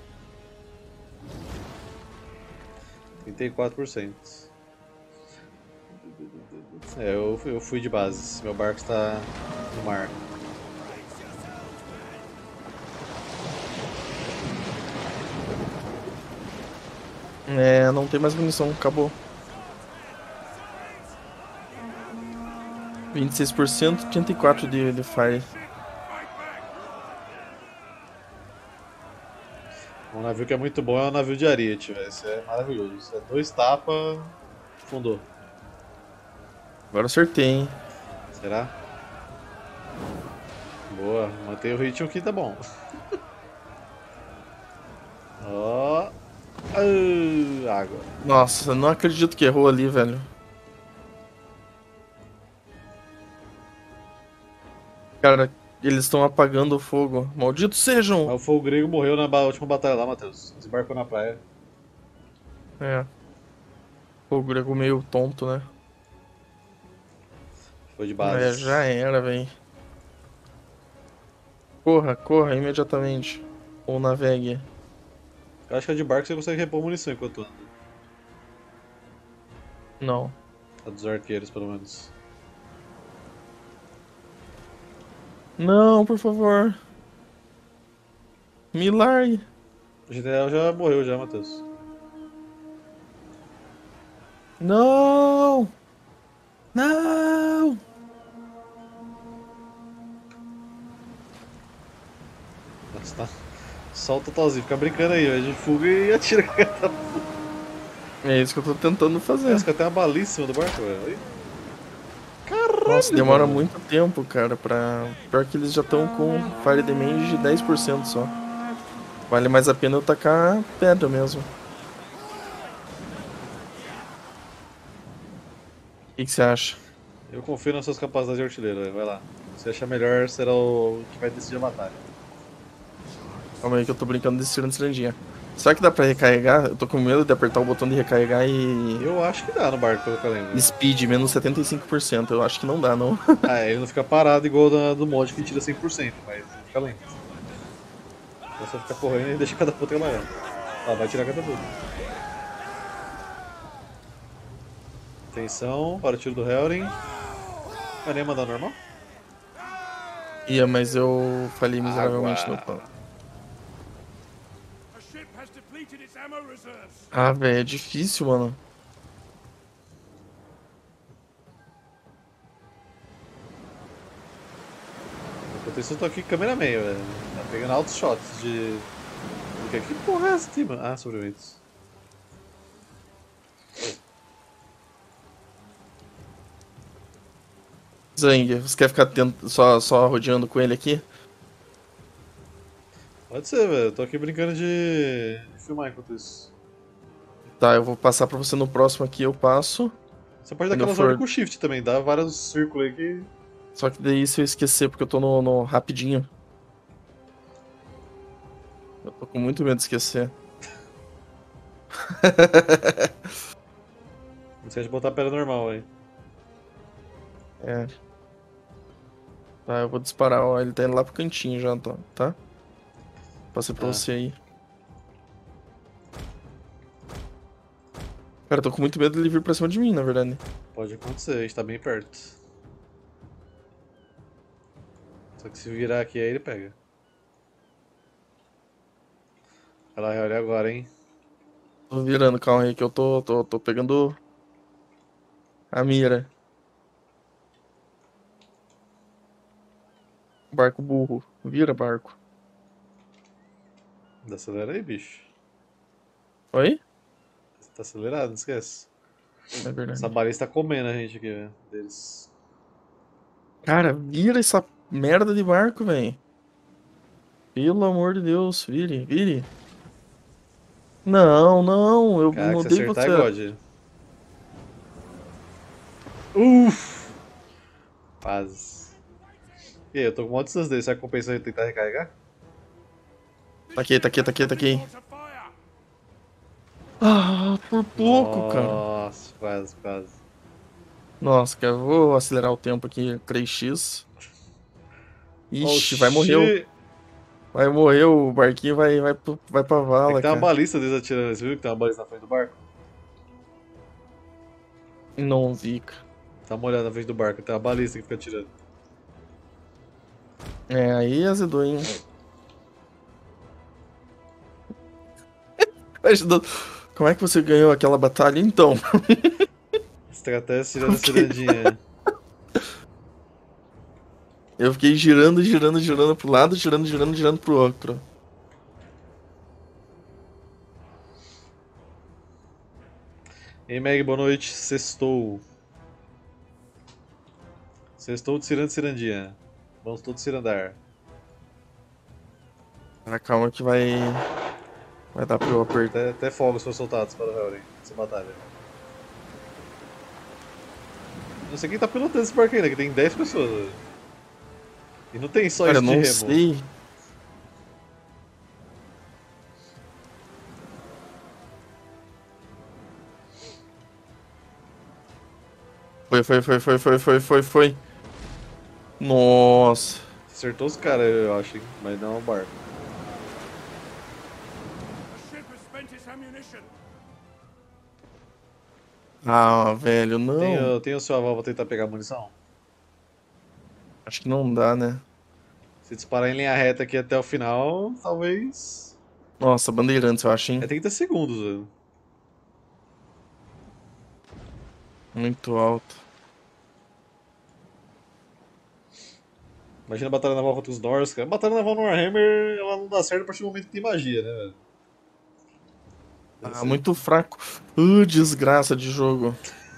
trinta e quatro por cento. É, eu, eu fui de base. Meu barco está no mar. É, não tem mais munição, acabou. vinte e seis por cento, trinta e quatro por cento de, de fire. Um navio que é muito bom é o navio de Ariete, velho. Isso é maravilhoso. Isso é dois tapas, fundou. Agora eu acertei, hein? Será? Boa, mantém o ritmo aqui, tá bom. Ó. Ah, água. Nossa, não acredito que errou ali, velho. Cara, eles estão apagando o fogo. Malditos Mas sejam! o fogo grego morreu na ba- última batalha lá, Matheus. Desembarcou na praia. É. Fogo grego meio tonto, né? Foi de É, base. já era, velho. Corra, corra imediatamente. Ou navegue. Eu acho que a de barco você consegue repor munição enquanto anda. Não. A dos arqueiros, pelo menos. Não, por favor. Me largue. O general já morreu já, Matheus. Não! Não! Nossa, tá. Só o totalzinho, fica brincando aí, velho. De fuga e atira com a catapulta. É isso que eu tô tentando fazer. Esse cara tem uma bala em cima do barco, velho. Aí. Caralho! Nossa, demora mano. muito tempo, cara, pra... Pior que eles já estão com Fire Damage de dez por cento só. Vale mais a pena eu tacar pedra mesmo. O que que você acha? Eu confio nas suas capacidades de artilheiro, velho. Vai lá. Se você achar melhor, será o que vai decidir a batalha. Calma aí que eu tô brincando desse tiro de cilindrinha. Será que dá pra recarregar? Eu tô com medo de apertar o botão de recarregar e... Eu acho que dá no barco, pelo que eu lembro. Speed, menos setenta e cinco por cento. Eu acho que não dá, não. Ah, ele não fica parado igual do, do mod que tira cem por cento, mas ele fica lento. Então você fica correndo e deixa cada puta trabalhando. Ó, vai tirar cada puta. Atenção, para o tiro do Helring. Vai nem mandar normal? Ia, mas eu falhei miseravelmente Água. no plano. Ah, velho, é difícil, mano. Enquanto isso eu tô aqui cameraman, velho. Tá pegando altos shots de... de que, que porra é essa aqui, mano? Ah, sobreviventes. Zang, você quer ficar tent... só, só rodeando com ele aqui? Pode ser, velho. Eu tô aqui brincando de... de filmar enquanto isso. Tá, eu vou passar pra você no próximo aqui, eu passo. Você pode dar Quando eu aquelas for- ordens com shift também, dá vários círculos aí que... Só que daí se eu esquecer, porque eu tô no, no rapidinho. Eu tô com muito medo de esquecer. Não esquece de botar a pedra normal aí. É. Tá, eu vou disparar, ó. Ele tá indo lá pro cantinho já, tá? tá? Passei pra Tá. você aí. Cara, eu tô com muito medo dele vir pra cima de mim, na verdade. Pode acontecer, a gente tá bem perto. Só que se virar aqui, aí ele pega. Vai lá, olha agora, hein? Tô virando, calma aí, que eu tô, tô, tô pegando a mira. Barco burro. Vira, barco. Acelera aí, bicho. Oi? Você tá acelerado, não esquece. É Essa verdade. balista tá comendo a gente aqui, velho. Deles. Cara, vira essa merda de barco, velho. Pelo amor de Deus, vire, vire. Não, não, eu Caraca, não se dei acertar é você. God. Uff! Quase. E aí, eu tô com uma distância dele, será que compensa eu tentar recarregar? Tá aqui, tá aqui, tá aqui, tá aqui. Ah, por pouco, cara. Nossa, quase, quase. Nossa, cara, eu vou acelerar o tempo aqui, três x. Oh, Ixi, vai morrer o, shit! vai morrer o barquinho, vai, vai, pro- vai pra É que vala, tem uma cara. balista deles atirando, você viu que tem uma balista na frente do barco? Não vi, cara. Dá uma olhada na frente do barco, tem uma balista que fica atirando. É, aí azedou, hein. Ajudou. Como é que você ganhou aquela batalha, então? Estratégia Eu tirando a fiquei, cirandinha. eu fiquei girando, girando, girando pro lado, girando, girando, girando pro outro. Ei, Meg, boa noite. Sextou. Sextou de ciranda cirandinha. Vamos todos cirandar. Ah, calma que vai, vai dar pra eu apertar. Até, até fogos foram soltados para o Hellring nessa batalha. Não sei quem tá pilotando esse barco ainda, que tem dez pessoas. Velho. E não tem só Cara, eu isso de não remo. sei. Foi, foi, foi, foi, foi, foi, foi, foi. Nossa. Acertou os caras, eu acho, hein? Mas não é um barco. Ah, velho, não. Tenho, tenho o seu aval pra tentar pegar munição? Acho que não dá, né? Se disparar em linha reta aqui até o final, talvez. Nossa, Bandeirantes, eu acho, É hein? trinta segundos, velho. Muito alto. Imagina a batalha naval contra os Norse, cara. A batalha naval no Warhammer, ela não dá certo a partir do momento que tem magia, né, velho? Deve Ah, ser- muito fraco. Uh, desgraça de jogo.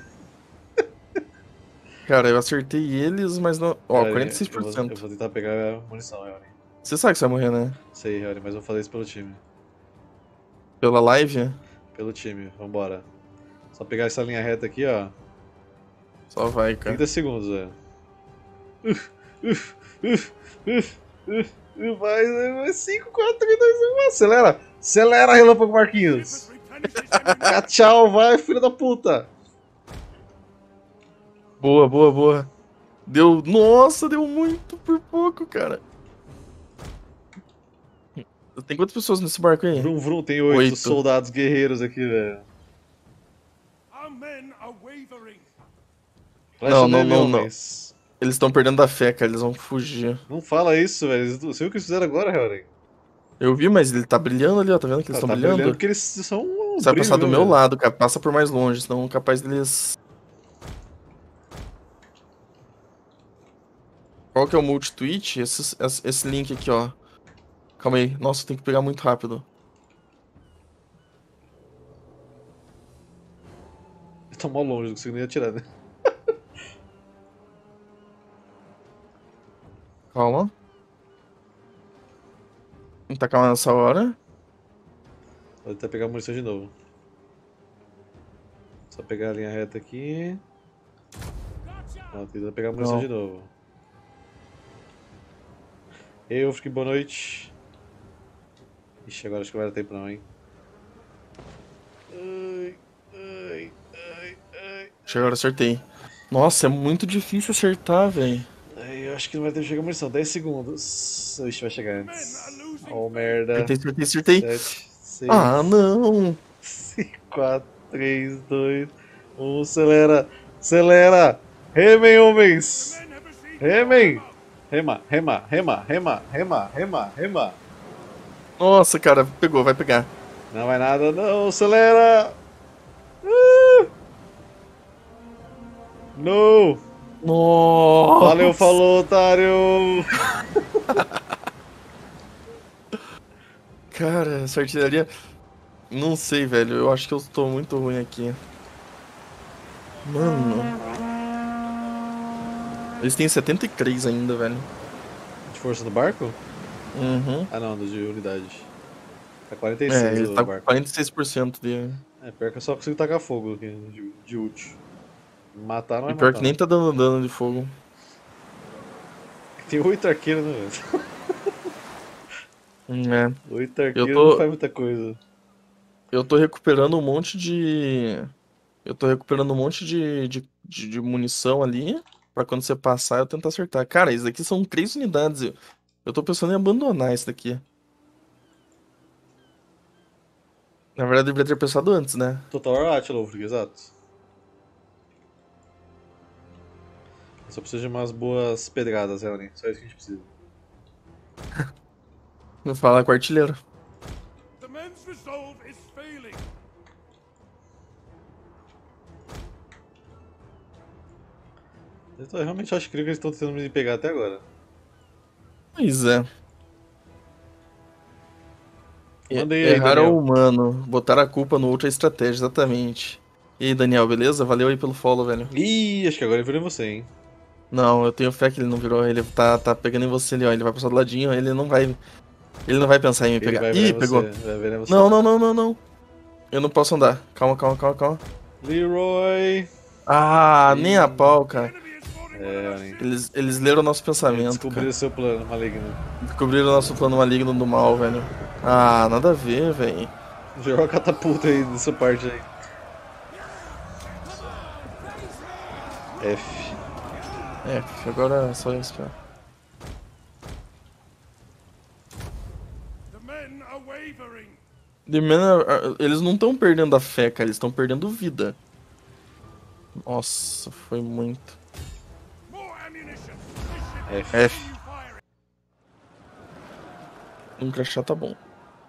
Cara, eu acertei eles, mas não. Ó, Hellring, eu vou, eu quarenta e seis por cento. vou tentar pegar a munição, Hellring. Você sabe que você vai morrer, né? Sei, Hellring, mas eu vou fazer isso pelo time. Pela live? Pelo time, vambora. Só pegar essa linha reta aqui, ó. Só vai, cara. trinta segundos, velho. Uf, uf, uf, uf, uf, uf, vai, vai, cinco, quatro, três, dois, um, acelera! Acelera, Relâmpago Marquinhos! Ah, tchau, vai, filho da puta! Boa, boa, boa. Deu. Nossa, deu muito por pouco, cara. Tem quantas pessoas nesse barco aí? Vrum, vrum, tem oito Oito. soldados guerreiros aqui, velho. Flecha Não, não, nele, não, não. homens. Eles estão perdendo a fé, cara. Eles vão fugir. Não fala isso, velho. Você viu o que eles fizeram agora, Hellring? Eu vi, mas ele tá brilhando ali, ó. Tá vendo que eles Ah, estão tá brilhando? brilhando porque eles são um Você vai brilho, passar do né, meu velho? lado, cara. Passa por mais longe, senão é capaz deles. Qual que é o multi-tweet? Esse, esse, esse link aqui, ó. Calma aí. Nossa, tem que pegar muito rápido. Eles estão mó longe, não consigo nem atirar, né? Calma. Tem que tacar nessa hora. Vou tentar pegar a munição de novo. Só pegar a linha reta aqui. Ó, tentando pegar a munição Não. de novo. Ei, Ulfric, boa noite. Ixi, agora acho que não vai dar tempo não, hein? Ai, ai, ai, ai, ai. Chega agora, acertei. Nossa, é muito difícil acertar, velho. Aí eu acho que não vai ter que chegar munição. dez segundos. Ixi, vai chegar antes. Oh, merda. Acertei, acertei, acertei. sete, Ah, seis, não. cinco, quatro, três, dois, um. Acelera. Acelera. Remem, homens. Remem. Rema, rema, rema, rema, rema, rema, rema. Nossa, cara, pegou, vai pegar. Não vai nada, não. Acelera. Uh! No. Valeu, Nossa. falou, otário. Cara, essa artilharia. Não sei, velho. Eu acho que eu tô muito ruim aqui. Mano. Eles têm setenta e três ainda, velho. De força do barco? Uhum. Ah, não, do de unidade. Tá quarenta e É, seis ele o tá com barco. quarenta e seis por cento de. É, pior que eu só consigo tacar fogo aqui de, de ult. Matar não E vai pior que matar. nem tá dando dano de fogo. Tem oito arqueiros, né, velho? Hum, É. Oito Eu arqueiros não tô. faz muita coisa. Eu tô recuperando um monte de. Eu tô recuperando um monte de, de, de, de munição ali. Pra quando você passar eu tentar acertar. Cara, isso aqui são três unidades. Eu, eu tô pensando em abandonar isso daqui. Na verdade, eu deveria ter pensado antes, né? Total War Attila, Ulfric, exato. Eu só preciso de umas boas pedradas, realmente. Só isso que a gente precisa. Vou falar com o artilheiro. The men's resolve is failing. Eu tô- eu realmente acho incrível que eles estão tentando me pegar até agora. Pois é. E- Mandei aí, Errar é Daniel. humano. Botar a culpa no outro é estratégia, exatamente. E aí, Daniel, beleza? Valeu aí pelo follow, velho. Ih, acho que agora eu virei você, hein? Não, eu tenho fé que ele não virou. Ele tá, tá pegando em você ali, ó. Ele vai passar do ladinho, ele não vai. Ele não vai pensar em me Ele pegar. vai virar em Ih, você, pegou. vai virar em você. Não, não, não, não, não. Eu não posso andar. Calma, calma, calma, calma. Leroy! Ah, nem a Ih, pau, cara. Enemy is forming é, one of Anin. Eles, eles leram o nosso pensamento, Descobri cara. o seu plano maligno. Descobriram o nosso plano maligno do mal, velho. Ah, nada a ver, velho. Jogou a catapulta aí dessa parte aí. F. É, agora é só isso, cara. the men are wavering. The Men are- are- eles não estão perdendo a fé, cara. Eles estão perdendo vida. Nossa, foi muito. More ammunition. This ship F. F. see you firing. Um crachá tá bom.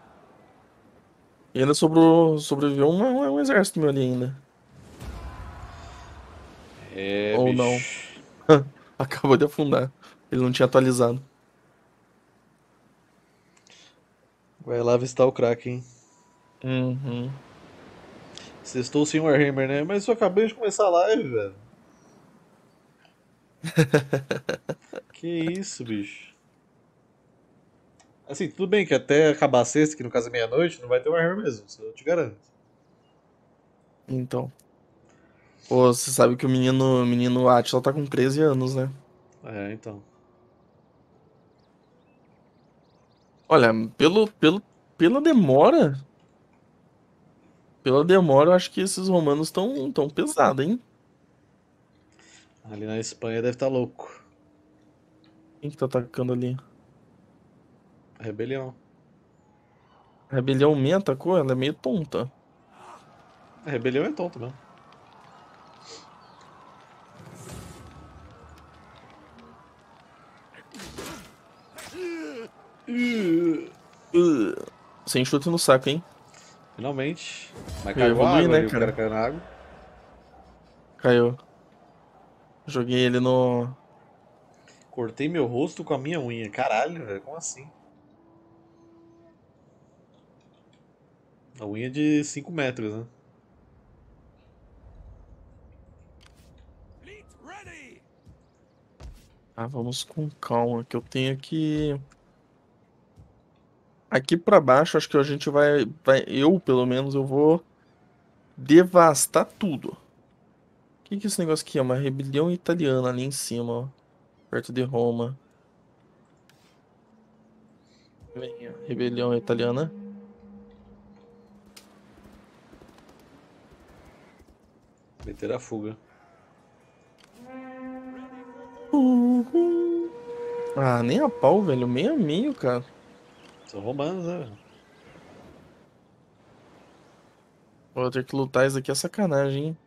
E ainda sobrou, sobreviveu um, um, um exército meu ali ainda. É, Ou não. bicho. Acabou de afundar. Ele não tinha atualizado. Vai lá visitar o crack, hein? Uhum. Sextou sem Warhammer, né? Mas eu acabei de começar a live, velho. Que isso, bicho. Assim, tudo bem que até acabar a sexta, que no caso é meia-noite, não vai ter Warhammer mesmo, isso eu te garanto. Então. Pô, você sabe que o menino, o menino Atila tá com treze anos, né? É, então. Olha, pelo, pelo, pela demora. Pela demora, eu acho que esses romanos estão tão pesados, hein? Ali na Espanha deve estar louco. Quem que tá atacando ali? A rebelião. A rebelião minha atacou? Ela é meio tonta. A rebelião é tonto mesmo. Uh, sem chute no saco, hein? Finalmente. Mas Eu cagou a evolui, água né, ali, o cara cara? caiu na água. Caiu. Joguei ele no. Cortei meu rosto com a minha unha. Caralho, velho, como assim? A unha de cinco metros, né? Fleet ready. Ah, vamos com calma, que eu tenho que. Aqui pra baixo, acho que a gente vai, vai. Eu, pelo menos, eu vou devastar tudo. O que que é esse negócio aqui? É uma rebelião italiana ali em cima, ó. Perto de Roma. Vem, ó, rebelião italiana. Meter a fuga. Ah, nem a pau, velho. Meio a meio, cara. São romanos, né? Vou ter que lutar isso aqui é sacanagem, hein?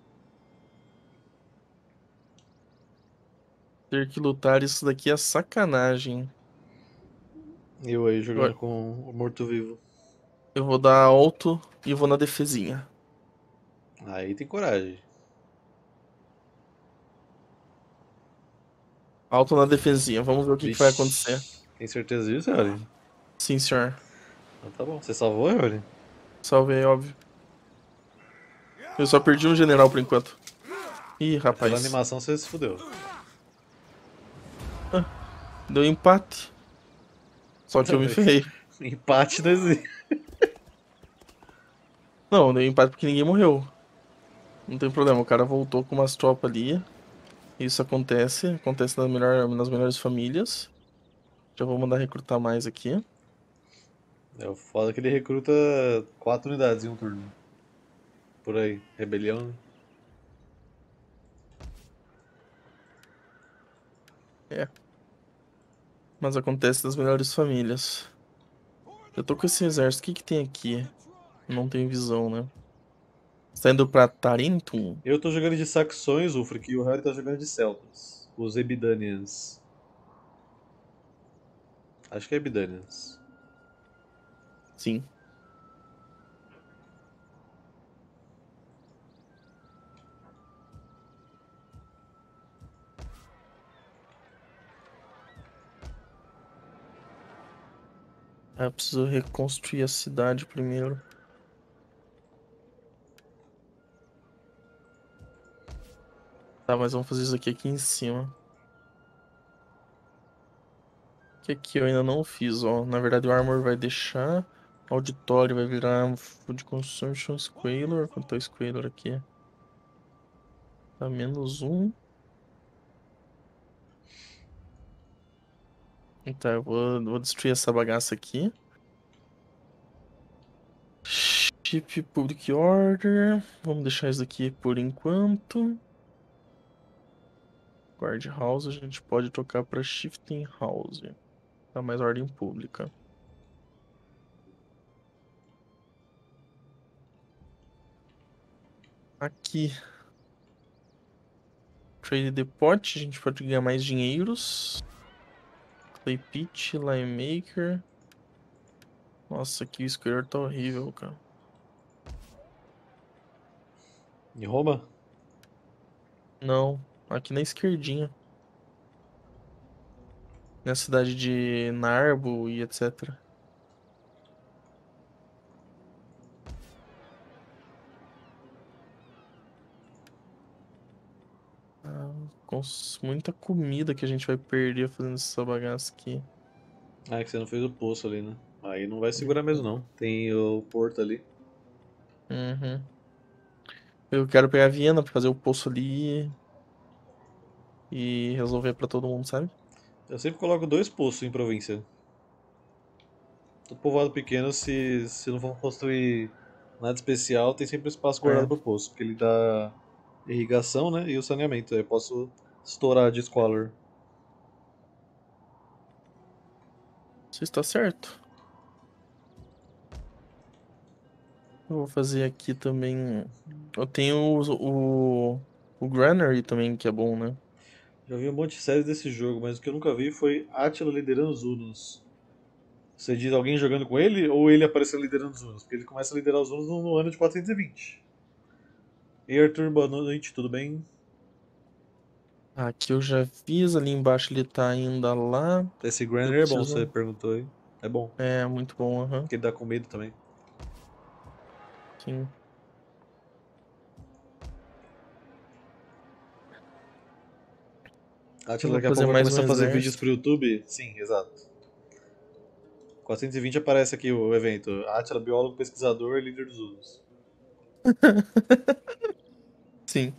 Ter que lutar isso daqui é sacanagem. Eu aí jogando Eu com o morto-vivo. eu vou dar alto e vou na defesinha. Aí tem coragem. Alto na defesinha. Vamos ver o que que vai acontecer. Vixe. Tem certeza disso, Evelyn? Sim, senhor. Então tá bom. Você salvou, Evelyn? Salvei, óbvio. Eu só perdi um general por enquanto. Ih, Pela rapaz. animação você se fudeu. Deu empate. Só que eu me ferrei. Empate não existe. Não, deu empate porque ninguém morreu. Não tem problema, o cara voltou com umas tropas ali. Isso acontece, acontece nas, melhor, nas melhores famílias. Já vou mandar recrutar mais aqui. É o foda que ele recruta quatro unidades em um turno. Por aí. Rebelião. É. Mas acontece nas melhores famílias. Eu tô com esse exército, o que que tem aqui? Não tenho visão, né? Você tá indo pra Tarentum? Eu tô jogando de saxões, Ulfric, e o Harry tá jogando de celtas. Os Ebidanians. Acho que é Ebidanians. Sim. Ah, eu preciso reconstruir a cidade primeiro. Tá, mas vamos fazer isso aqui, aqui em cima. Que aqui eu ainda não fiz, ó. Na verdade o Armor vai deixar. Auditório vai virar Food Consumption Squalor. Quanto é o Squalor aqui? Tá menos um. Tá, eu vou, vou destruir essa bagaça aqui. Ship Public Order. Vamos deixar isso aqui por enquanto. Guard House a gente pode trocar para Shifting House. Tá mais ordem pública. Aqui. Trade Depot, a gente pode ganhar mais dinheiros. Clay Pit, Lime Maker. Nossa, aqui o Square tá horrível, cara. Em Roma? Não, aqui na esquerdinha. Na cidade de Narbo e etcétera. Ah, com muita comida que a gente vai perder fazendo essa bagaça aqui. Ah, é que você não fez o poço ali, né? Aí não vai segurar mesmo não. Tem o porto ali. Uhum. Eu quero pegar a Viena pra fazer o poço ali e resolver pra todo mundo, sabe? Eu sempre coloco dois poços em província. Do povoado pequeno, se, se não for construir nada especial, tem sempre espaço guardado É. pro poço, porque ele dá irrigação, né? E o saneamento. Aí eu posso estourar de Squalor. Você está certo. Eu vou fazer aqui também. Eu tenho o, o, o Granary também, que é bom, né? Já vi um monte de séries desse jogo, mas o que eu nunca vi foi Attila liderando os Hunos. Você diz alguém jogando com ele ou ele aparecendo liderando os Hunos? Porque ele começa a liderar os Hunos no, no ano de quatrocentos e vinte. E Arthur, boa noite, tudo bem? Aqui eu já fiz, ali embaixo ele tá ainda lá. Esse Eu Granary é bom, preciso. você perguntou aí. É bom, É, muito bom, aham. porque ele dá com medo também. Sim. Eu Attila vou daqui a fazer pouco vai mais começar um a fazer vídeos exército. pro YouTube? Sim, exato. quatrocentos e vinte aparece aqui o evento. Attila, biólogo, pesquisador, líder dos Hunos. Sim.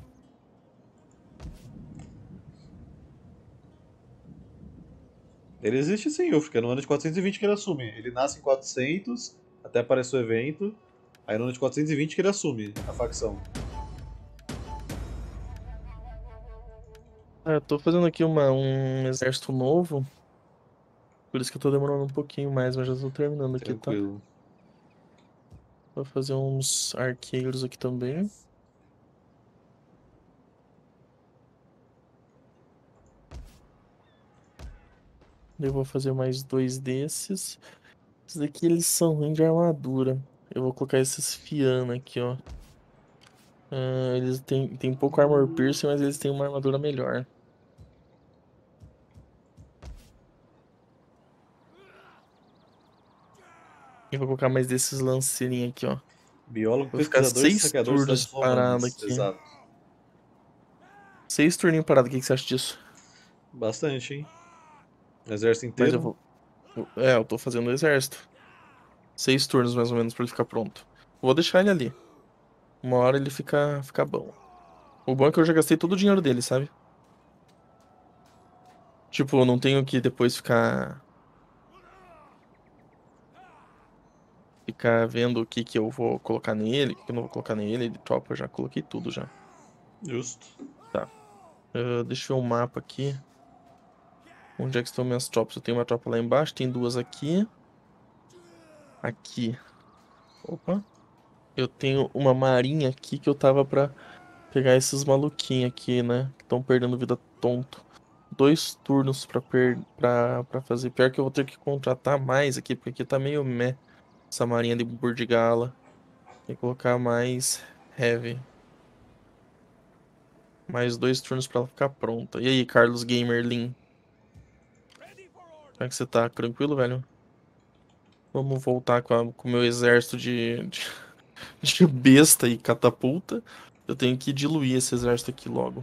Ele existe sim, Ulfric, é no ano de quatrocentos e vinte que ele assume. Ele nasce em quatrocentos, até aparece o evento. Aí no ano de quatrocentos e vinte que ele assume a facção. Ah, eu tô fazendo aqui uma, um exército novo. Por isso que eu tô demorando um pouquinho mais, mas já tô terminando aqui, tá? Tranquilo. Vou fazer uns arqueiros aqui também. Eu vou fazer mais dois desses. Esses daqui eles são ruins de armadura. Eu vou colocar esses Fiana aqui, ó. Ah, eles têm, têm pouco armor piercing, mas eles têm uma armadura melhor. E vou colocar mais desses lanceirinhos aqui, ó. Biólogo, Vou ficar pesquisador e seis saqueador de turnos cidades parado romanas. aqui. Exato. Seis turninhos parado, o que que você acha disso? Bastante, hein? Exército Mas eu inteiro. vou. eu- É, eu tô fazendo o exército. Seis turnos mais ou menos pra ele ficar pronto. Vou deixar ele ali. Uma hora ele fica, fica bom. O bom é que eu já gastei todo o dinheiro dele, sabe? Tipo, eu não tenho que depois ficar. Ficar vendo o que que eu vou colocar nele, o que que eu não vou colocar nele. Ele tropa, eu já coloquei tudo já. Justo. Tá. Ah, deixa eu ver o mapa aqui. Onde é que estão minhas tropas? Eu tenho uma tropa lá embaixo, tem duas aqui. Aqui. Opa. Eu tenho uma marinha aqui que eu tava pra pegar esses maluquinhos aqui, né? Que estão perdendo vida tonto. Dois turnos pra, per... pra... pra fazer. Pior que eu vou ter que contratar mais aqui, porque aqui tá meio meh. Essa marinha de Burdigala. Tem que colocar mais heavy. Mais dois turnos pra ela ficar pronta. E aí, Carlos Gamerlin? Como é que você tá? Tranquilo, velho? Vamos voltar com, a- com o meu exército de, de, de besta e catapulta. Eu tenho que diluir esse exército aqui logo.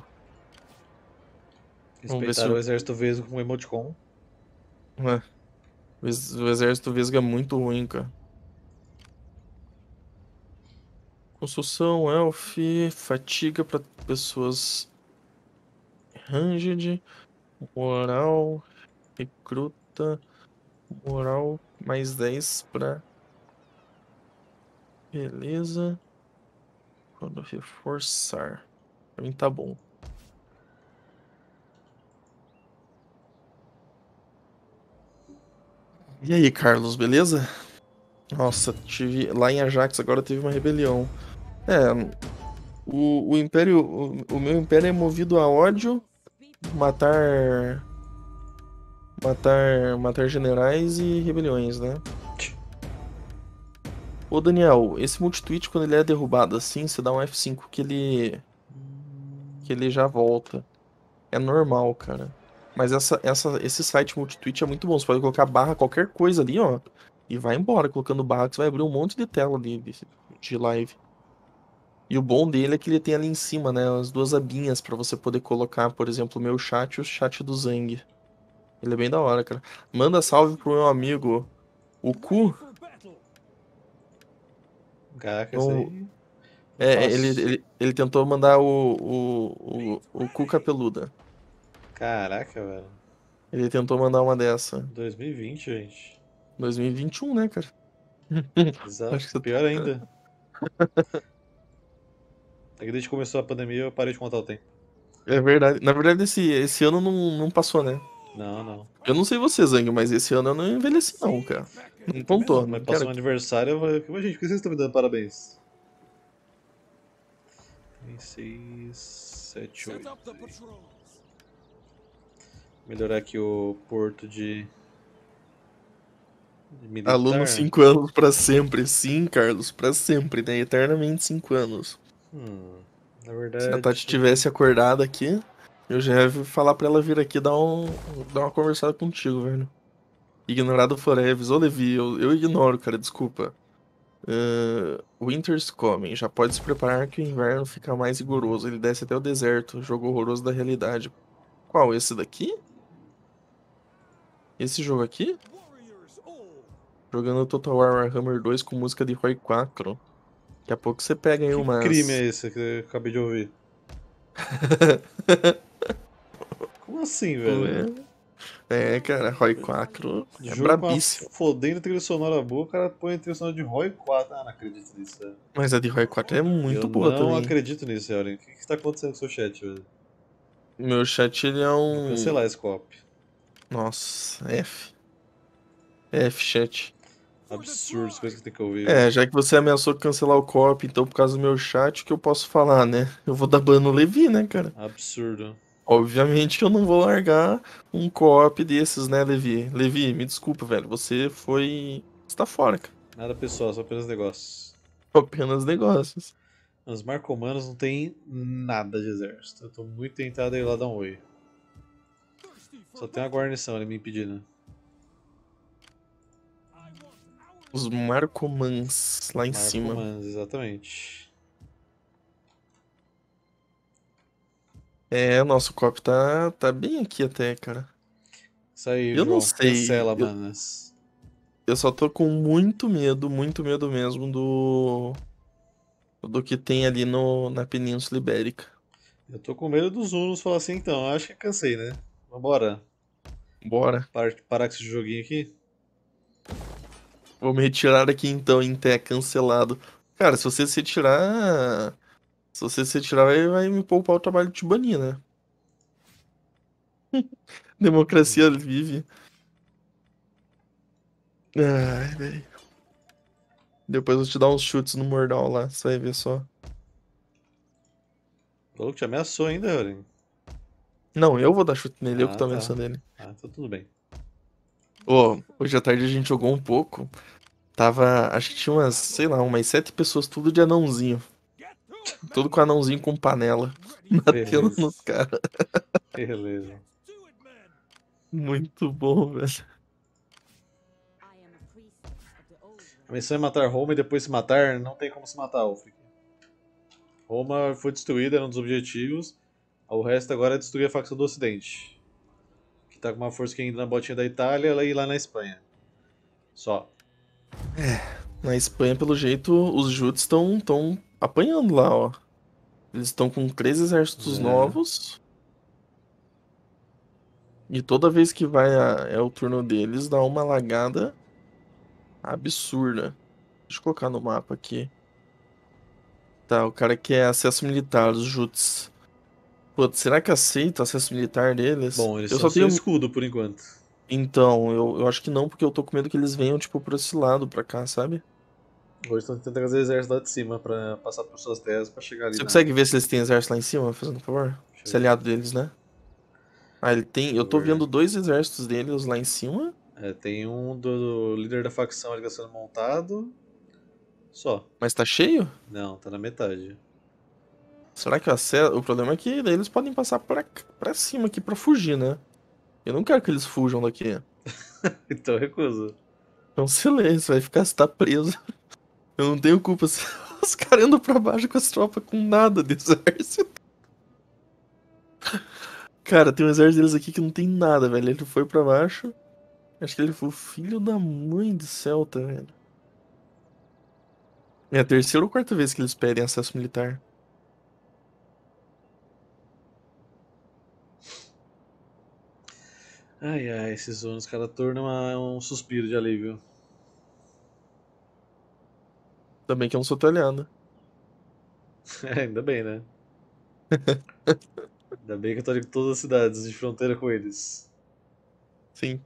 Vamos ver se Respeitar o o, exército vesgo com emoticon. ué, o ex- o exército Vesga é muito ruim, cara. Construção, elf, fatiga pra pessoas ranged, moral, recruta, moral, mais dez pra. Beleza. Quando reforçar. Pra mim tá bom. E aí, Carlos, beleza? Nossa, tive lá em Ajax agora teve uma rebelião. É, o, o império, o, o meu império é movido a ódio, matar, matar, matar generais e rebeliões, né? Ô Daniel, esse multitweet quando ele é derrubado assim, você dá um F cinco que ele que ele já volta. É normal, cara. Mas essa, essa, esse site multitweet é muito bom. Você pode colocar barra qualquer coisa ali, ó, e vai embora colocando barra que você vai abrir um monte de tela ali de, de live. E o bom dele é que ele tem ali em cima, né, as duas abinhas pra você poder colocar, por exemplo, o meu chat e o chat do Zang. Ele é bem da hora, cara. Manda salve pro meu amigo, o Ku. Caraca, essa O- aí. Não É, ele, faço. ele, ele tentou mandar o, o, o, o Ku Capeluda. Caraca, velho. Ele tentou mandar uma dessa. dois mil e vinte, gente. dois mil e vinte e um, né, cara? Acho Exato. que você Pior tá... ainda. É que desde que começou a pandemia eu parei de contar o tempo. É verdade. Na verdade, esse, esse ano não, não passou, né? Não, não. Eu não sei você, Zang, mas esse ano eu não envelheci, não, cara. Não contou, Mas não passou quero um aqui. aniversário, eu falei, mas gente, por que vocês estão me dando parabéns? seis, sete, oito. Melhorar aqui o porto de, de Aluno militar. cinco anos pra sempre. Sim, Carlos, pra sempre, né? Eternamente cinco anos. Hum, na Se a Tati verdade. tivesse acordado aqui, eu já ia falar pra ela vir aqui dar, um, dar uma conversada contigo, velho. Ignorado forever. Ô, Levi, eu, eu ignoro, cara, desculpa. Uh, Winter's Coming. Já pode se preparar que o inverno fica mais rigoroso. Ele desce até o deserto. Jogo horroroso da realidade. Qual? Esse daqui? Esse jogo aqui? Jogando Total War Warhammer dois com música de Roy quatro. Daqui a pouco você pega aí Que crime é umas. esse que eu acabei de ouvir? Como assim, velho? É, cara, Roy quatro é Jogo com uma brabíssimo. fodendo trilha sonora boa, o cara põe a trilha sonora de Roy quatro. Ah, não acredito nisso, velho. Mas a de Roy quatro é muito Eu boa não também. acredito nisso, Elren. O que que está acontecendo com o seu chat, velho? Meu chat, ele é Vou um. cancelar esse copy. Nossa, F. É, F-chat. Absurdo, as coisas que tem que ouvir. É, já que você ameaçou cancelar o co-op, então por causa do meu chat, o que eu posso falar, né? Eu vou dar ban no Levi, né, cara? Absurdo. Obviamente que eu não vou largar um co-op desses, né, Levi? Levi, me desculpa, velho. Você foi. Você tá fora, cara. Nada pessoal, só apenas negócios. Apenas negócios. Os marcomanos não tem nada de exército. Eu tô muito tentado a ir lá dar um oi. Só tem uma guarnição ali me impedindo. Os Marcomans lá em cima. Marcomanos, exatamente. É, nosso co-op tá, tá bem aqui até, cara. Isso aí, Eu não João. sei. Cancela, Eu, manas. eu só tô com muito medo, muito medo mesmo do. Do que tem ali no, na Península Ibérica. Eu tô com medo dos Unos falar assim, então. Acho que cansei, né? Vambora. Bora. Par- Parar com esse joguinho aqui. Vou me retirar aqui então, em té, cancelado. Cara, se você se retirar. Se você se retirar, vai, vai me poupar o trabalho de te banir, né? Democracia vive. Ai, velho. Depois eu vou te dar uns chutes no Mordal lá, você vai ver só. O louco te ameaçou ainda, Yorin. Não, eu vou dar chute nele, eu que Ah, tô tá. ameaçando ele. Ah, então tudo bem. Ô, hoje à tarde a gente jogou um pouco. Tava, acho que tinha umas, sei lá, umas sete pessoas, tudo de anãozinho. Tudo com anãozinho com panela. Batendo Beleza. nos caras. Beleza. Muito bom, velho. A missão é matar Roma e depois se matar, não tem como se matar, Ulfric. Roma foi destruída, era um dos objetivos. O resto agora é destruir a facção do Ocidente. Que tá com uma força que ainda na botinha da Itália e lá na Espanha. Só. Na Espanha, pelo jeito, os Jutes estão tão apanhando lá, ó. Eles estão com três exércitos É. novos. E toda vez que vai a- é o turno deles, dá uma lagada absurda. Deixa eu colocar no mapa aqui. Tá, o cara quer acesso militar, os Jutes. Putz, será que aceita o acesso militar deles? Bom, eles Eu são só seu tenho. escudo por enquanto. Então, eu, eu acho que não, porque eu tô com medo que eles venham, tipo, por esse lado pra cá, sabe? Hoje estão tentando trazer exército lá de cima pra passar por suas terras pra chegar ali Você na. consegue ver se eles têm exército lá em cima, fazendo um favor? Deixa eu Esse aliado deles, né? Ah, ele tem. Deixa Eu eu tô ver. vendo dois exércitos deles lá em cima. É, tem um do líder da facção ali que tá sendo montado. Só. Mas tá cheio? Não, tá na metade. Será que o acesso. O problema é que daí eles podem passar pra, pra cima aqui pra fugir, né? Eu não quero que eles fujam daqui. Então eu recuso. Então, silêncio, vai ficar, você tá preso. Eu não tenho culpa. Os caras andam pra baixo com as tropas com nada de exército. Cara, tem um exército deles aqui que não tem nada, velho. Ele foi pra baixo. Acho que ele foi o filho da mãe de Celta, velho. É a terceira ou quarta vez que eles pedem acesso militar. Ai ai, esses zonos, cada turno é um suspiro de alívio. Também que eu não sou italiano. É, ainda bem, né? Ainda bem que eu tô ali com todas as cidades de fronteira com eles. Sim.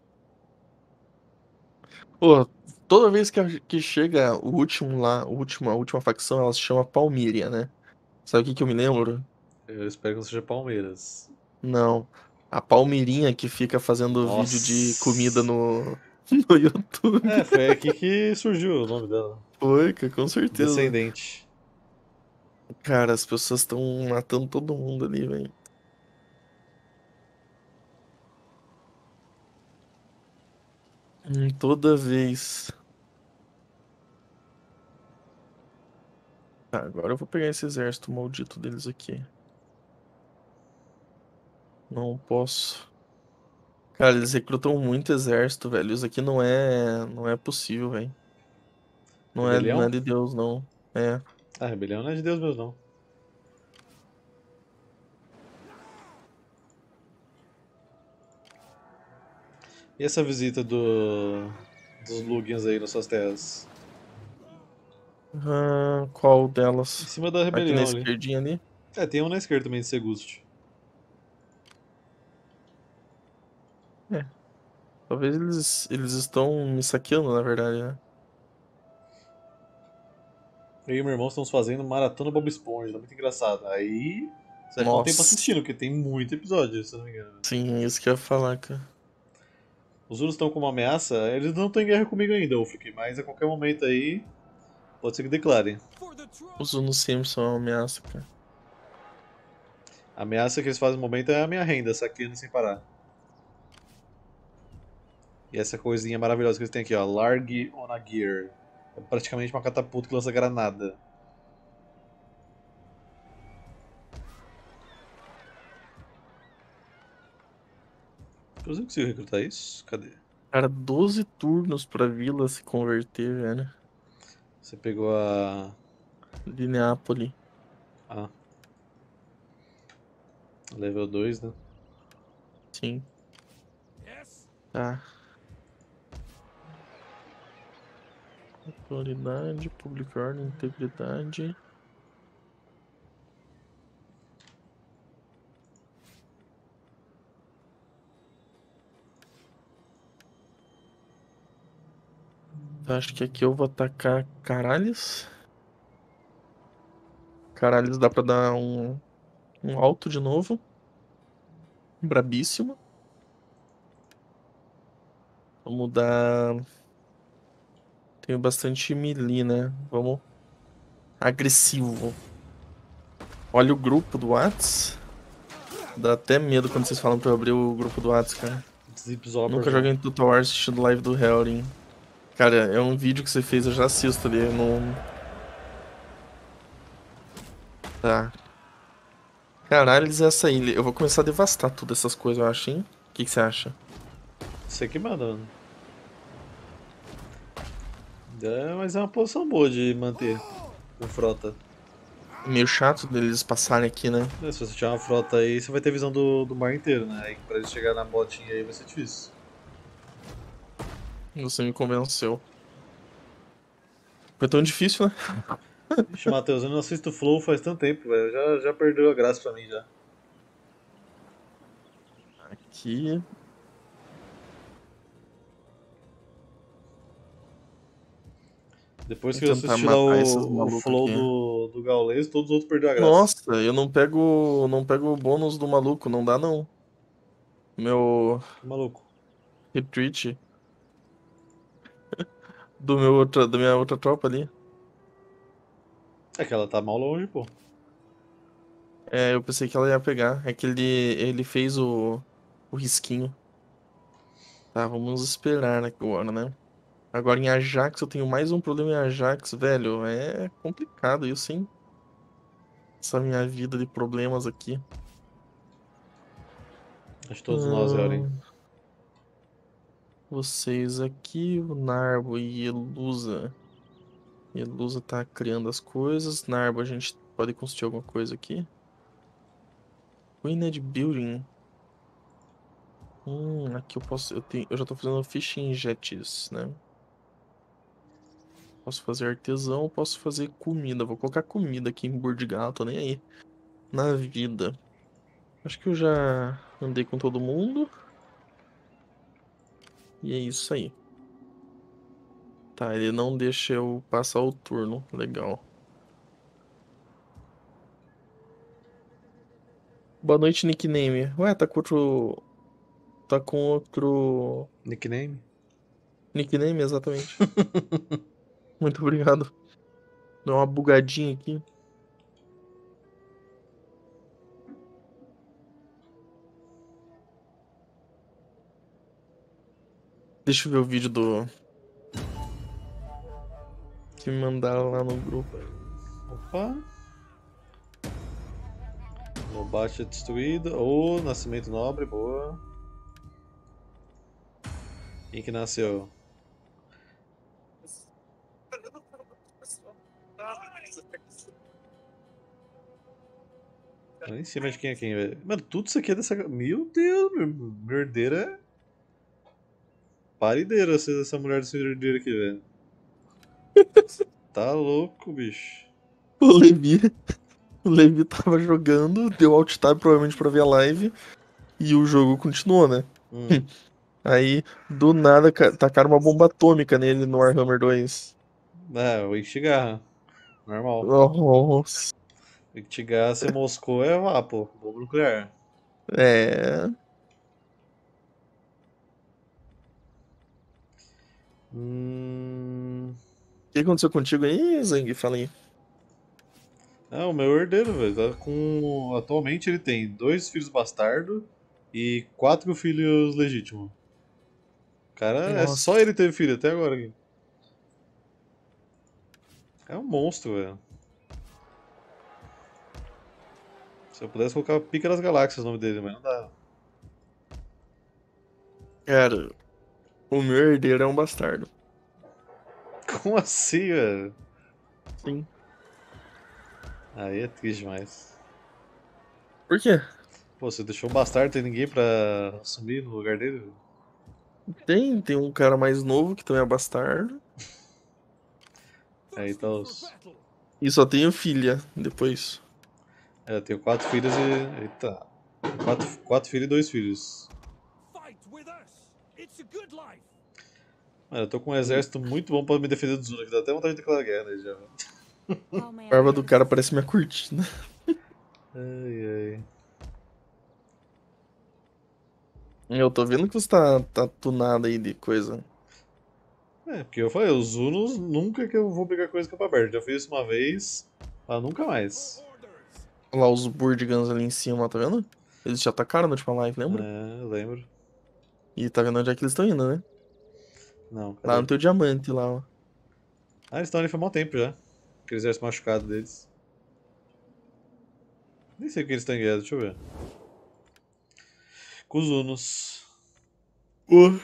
Pô, toda vez que, a- que chega o último lá, o último, a última facção, ela se chama Palmíria, né? Sabe o que que eu me lembro? Eu espero que não seja Palmeiras. Não. A Palmirinha que fica fazendo vídeo de comida Nossa. no, no YouTube. É, foi aqui que surgiu o nome dela. Foi, cara, com certeza. Descendente. Cara, as pessoas estão matando todo mundo ali, velho. Hum, Toda vez. Tá, agora eu vou pegar esse exército maldito deles aqui. Não posso. Cara, eles recrutam muito exército, velho. Isso aqui não é, não é possível, velho. Não é, não é Rebelião? de Deus, não. É. Ah, rebelião não é de Deus mesmo, não. E essa visita do... dos Lugins aí nas suas terras? Ah, qual Em delas? cima da Aqui na rebelião ali. esquerdinha ali? É, tem um na esquerda também de Segust. É. Talvez eles, eles estão me saqueando, na verdade, né? Eu e meu irmão estamos fazendo maratona Bob Esponja, tá muito engraçado. Aí você vai ficar um tempo Nossa. assistindo, porque tem muito episódio, se eu não me engano. Sim, isso que eu ia falar, cara. Os Zulus estão como ameaça, eles não estão em guerra comigo ainda, Ulfric, mas a qualquer momento aí pode ser que declarem. For the throne. Os Unos Simpson é uma ameaça, cara. A ameaça que eles fazem no momento é a minha renda, saqueando sem parar. E essa coisinha maravilhosa que eles têm aqui, ó, Larg Onagear. É praticamente uma catapulta que lança granada. Eu não consigo recrutar isso? Cadê? Cara, doze turnos pra vila se converter, velho. Você pegou a... Lineápolis. Ah. Level dois, né? Sim. Yes. Tá. Autoridade, public ordem, integridade. Acho que aqui eu vou atacar Caralhos. Caralhos dá pra dar um, um alto de novo. Brabíssimo. Vamos dar... Tenho bastante melee, né? Vamos... Agressivo. Olha o grupo do Whats. Dá até medo quando vocês falam pra eu abrir o grupo do Whats, cara. Zipzopper. Nunca joguei em Total War assistindo live do Helrin. Cara, é um vídeo que você fez, eu já assisto ali. Eu não... Tá. Caralho, eles é essa ilha. Eu vou começar a devastar tudo essas coisas, eu acho, hein? O que, que você acha? Você que manda, mano. É, mas é uma posição boa de manter com frota. Meio chato deles passarem aqui, né? É, se você tiver uma frota aí, você vai ter visão do, do mar inteiro, né? Aí pra eles chegar na botinha aí vai ser difícil. Você me convenceu. Foi tão difícil, né? Ixi, Matheus, eu não assisto Flow faz tanto tempo, velho. Já, já perdeu a graça pra mim já. Aqui. Depois Vou que eu tentar assisti lá matar esses o, o malucos Flow aqui. do, do Gaules, todos os outros perderam a graça. Nossa, eu não pego, não pego o bônus do maluco, não dá não. Meu Maluco. retreat do meu outra, da minha outra tropa ali. É que ela tá mal longe, pô. É, eu pensei que ela ia pegar. É que ele, ele fez o, o risquinho. Tá, vamos esperar agora, né? Agora em Ajax eu tenho mais um problema em Ajax, velho. É complicado isso, hein? Essa minha vida de problemas aqui. Acho que todos nós, Elren. Hum, vocês aqui, o Narbo e Elusa. Elusa tá criando as coisas. Narbo, a gente pode construir alguma coisa aqui. Wined Building. Hum, aqui eu posso. Eu, tenho, eu já tô fazendo fishing jets, né? Posso fazer artesão, posso fazer comida. Vou colocar comida aqui em Burdigal, tô nem aí. Na vida. Acho que eu já andei com todo mundo. E é isso aí. Tá, ele não deixa eu passar o turno. Legal. Boa noite, nickname. Ué, tá com outro. Tá com outro. Nickname? Nickname, exatamente. Muito obrigado. Deu uma bugadinha aqui. Deixa eu ver o vídeo do. Que me mandaram lá no grupo. Opa. Lobate é destruído. Oh, nascimento nobre, boa. Quem que nasceu? Lá em cima de quem é quem, velho? Mano, tudo isso aqui é dessa. Meu Deus, meu, meu herdeiro é. Parideira essa, essa mulher desse herdeiro aqui, velho. Tá louco, bicho. O Levi. O Levi tava jogando, deu alt tab provavelmente pra ver a live. E o jogo continuou, né? Hum. Aí, do nada, ca- tacaram uma bomba atômica nele no Warhammer dois. É, o Ichigarra. Normal. Nossa. O Ichigarra, se moscou, é vapo. Bomba nuclear. É. O Hum... que aconteceu contigo aí, Zang? Fala aí. É, o meu herdeiro, velho. Tá com... Atualmente ele tem dois filhos bastardos e quatro filhos legítimos. Cara, é só Nossa. ele teve filho até agora aqui. É um monstro, velho. Se eu pudesse colocar Pica das Galáxias no nome dele, mas não dá. Cara, o meu herdeiro é um bastardo. Como assim, velho? Sim. Aí é triste demais. Por quê? Pô, você deixou um bastardo, tem ninguém pra assumir no lugar dele? Tem, tem um cara mais novo que também é bastardo. Aí Thirsty tá for os. battle. E só tenho filha depois. É, eu tenho quatro filhos e. Eita. Quatro, quatro filhos e dois filhos. Fight with us. It's a good life. Mano, eu tô com um exército muito bom pra me defender dos Zuna, que dá até vontade de declarar guerra nele já, velho. How may A I barba do cara assist? parece minha cortina. Ai, ai. Eu tô vendo que você tá, tá tunado aí de coisa. É, porque eu falei, os Unos nunca que eu vou pegar coisa que é pra aberto. Já fiz isso uma vez, mas nunca mais. Orders. Olha lá os Burdigans ali em cima, tá vendo? Eles já atacaram na última live, lembra? É, eu lembro. E tá vendo onde é que eles estão indo, né? Não, Lá cadê? no teu diamante, lá, ó. Ah, eles estão ali faz mal tempo já. Aquele exército machucado deles. Nem sei o que eles estão em guerra, deixa eu ver. Com os Unos. Uh.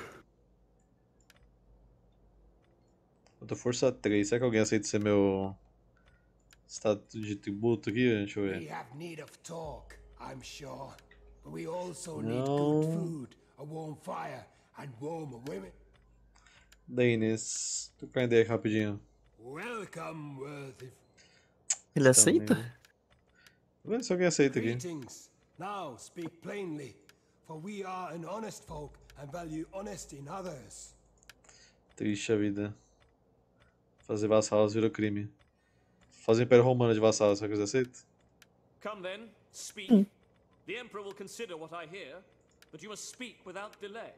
Eu tô força três. Será que alguém aceita ser meu status de tributo aqui? Deixa eu We ver. have need of talk, I'm sure. But we also No. need good food, a warm fire, and warmer women. Da Inês. Tô com a ideia aqui rapidinho. Welcome, worthy. Ele aceita? Também. Vamos ver se alguém aceita aqui. Greetings. Now speak plainly, for we are an honest folk and value honesty in others. Triste a vida. Fazer vassalos virou crime. Fazer Império Romano de vassalos, será que eles aceitam? Come then, speak. The Emperor will consider what I hear, but you must speak without delay.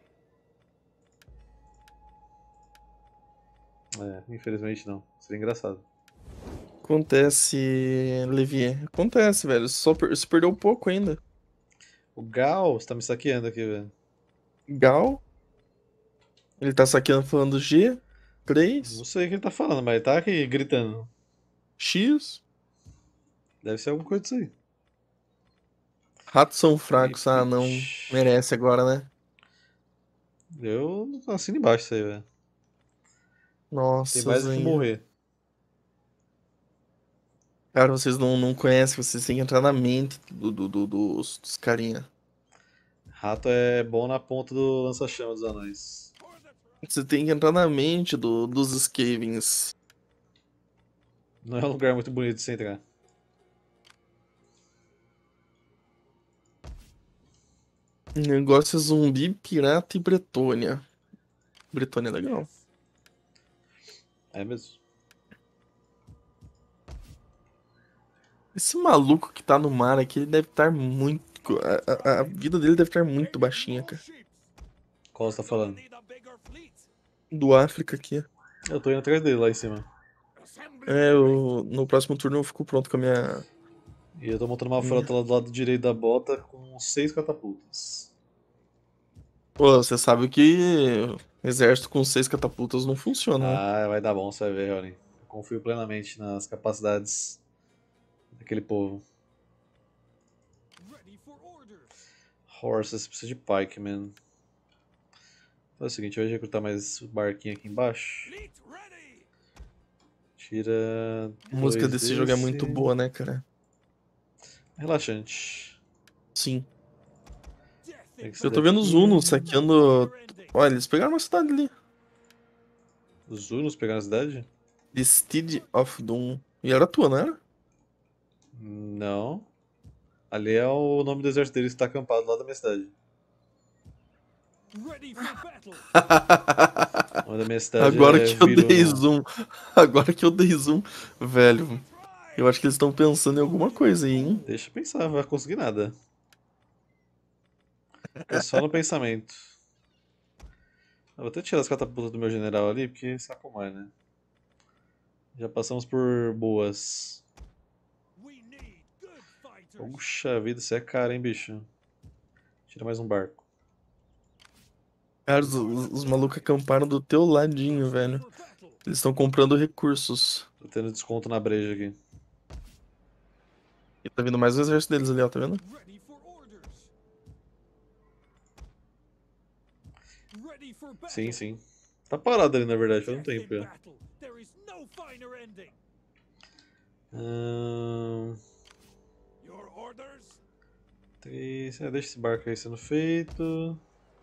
É, infelizmente não. Seria engraçado. Acontece, Levi. Acontece, velho. Só per... Você perdeu pouco ainda. O Gal, você tá me saqueando aqui, velho. Gal. Ele tá saqueando falando G. três. Não sei o que ele tá falando, mas ele tá aqui gritando. X. Deve ser alguma coisa disso aí. Ratos são fracos. Ah, não. Repeat. Merece agora, né? Eu assino embaixo isso aí, velho. Nossa, Tem mais do que Zenha. morrer. Cara, vocês não, não conhecem. Vocês têm que entrar na mente do, do, do- dos, dos carinha. Rato é bom na ponta do lança-chamas dos anões. Você tem que entrar na mente do, dos Skavens. Não é um lugar muito bonito de se entrar. Negócio é zumbi, pirata e Bretônia. Bretônia é legal. É mesmo. Esse maluco que tá no mar aqui, ele deve estar muito. A, a- a vida dele deve estar muito baixinha, cara. Qual você tá falando? Need a bigger fleet. Do África aqui. Eu tô indo atrás dele lá em cima. Assembly. É, eu, no próximo turno eu fico pronto com a minha. E eu tô montando uma frota lá do lado direito da bota com seis catapultas. Pô, você sabe que exército com seis catapultas não funciona, né? Ah, vai dar bom, você vai ver, Ronin. Eu confio plenamente nas capacidades daquele povo. Ready for orders. Horses, precisa de pike, man. Faz o seguinte, eu vou recrutar mais barquinho aqui embaixo. Fleet ready. Tira. A música dois desse jogo é muito desse. boa, né, cara? Relaxante. Sim. Death Tem in que ser Eu tô vendo os Unos saqueando. never ending. Olha, eles pegaram uma cidade ali. Os Unos pegaram a cidade? The Steed of Doom. E era tua, não era? Não. Ali é o nome do exército deles que tá acampado lá da minha cidade. Ready for battle. O nome da minha cidade Agora é que eu dei Viruno. zoom. Agora que eu dei zoom. Velho, eu acho que eles estão pensando em alguma coisa aí, hein? Deixa eu pensar, não vai conseguir nada. Fica só no pensamento. Eu vou até tirar as catapultas do meu general ali, porque sabe como é, né? Já passamos por boas. We need good fighters. Puxa vida, isso é caro, hein, bicho? Tira mais um barco. Cara, os, os- os malucos acamparam do teu ladinho, velho. For battle. Eles estão comprando recursos. Tô tendo desconto na breja aqui. E tá vindo mais um exército deles ali, ó, tá vendo? Ready for orders. Ready for battle. Sim, sim. Tá parado ali, na verdade, faz um Death in tempo já. battle. There is no finer ending. Ahn, Your orders. três... É, deixa esse barco aí sendo feito.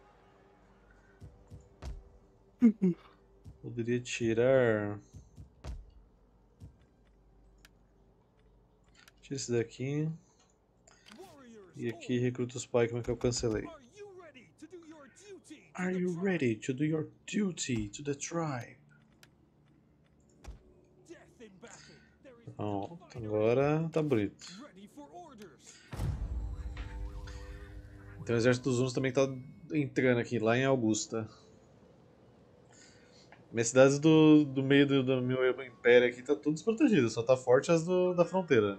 Poderia tirar... Tira esse daqui. Warriors. E aqui recruta os pikemen que eu cancelei. Are you ready to do your duty? to Are the you tribe? ready to do your duty to the tribe? Death in battle. There is Pronto, no finer agora tá bonito. ending. Ready for orders. Tem o exército dos Hunos também que tá entrando aqui, lá em Augusta. Minhas cidades do, do meio do, do meu império aqui tá tudo desprotegido, só tá forte as do, da fronteira.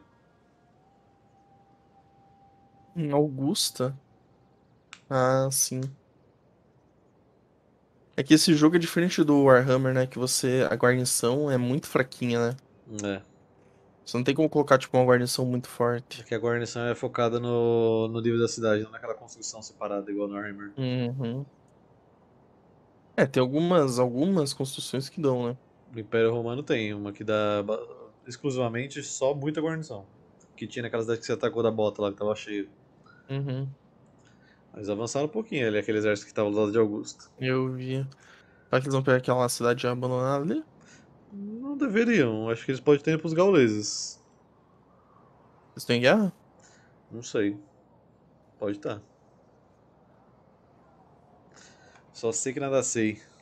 Em Augusta? Ah, sim. É que esse jogo é diferente do Warhammer, né? Que você. A guarnição é muito fraquinha, né? É, Você não tem como colocar, tipo, uma guarnição muito forte. aqui a guarnição é focada no, no nível da cidade, não naquela construção separada igual no Warhammer. Uhum. É, tem algumas, algumas construções que dão, né? O Império Romano tem uma que dá ba- exclusivamente só muita guarnição. Que tinha naquela cidade que você atacou da bota lá, que tava cheio. Uhum. Mas avançaram um pouquinho ali, aquele exército que tava do lado de Augusto. Eu vi. Será que eles vão pegar aquela cidade já abandonada ali? Não deveriam, acho que eles podem ter ido pros gauleses. Eles estão em guerra? Não sei. Pode estar. Só sei que nada sei.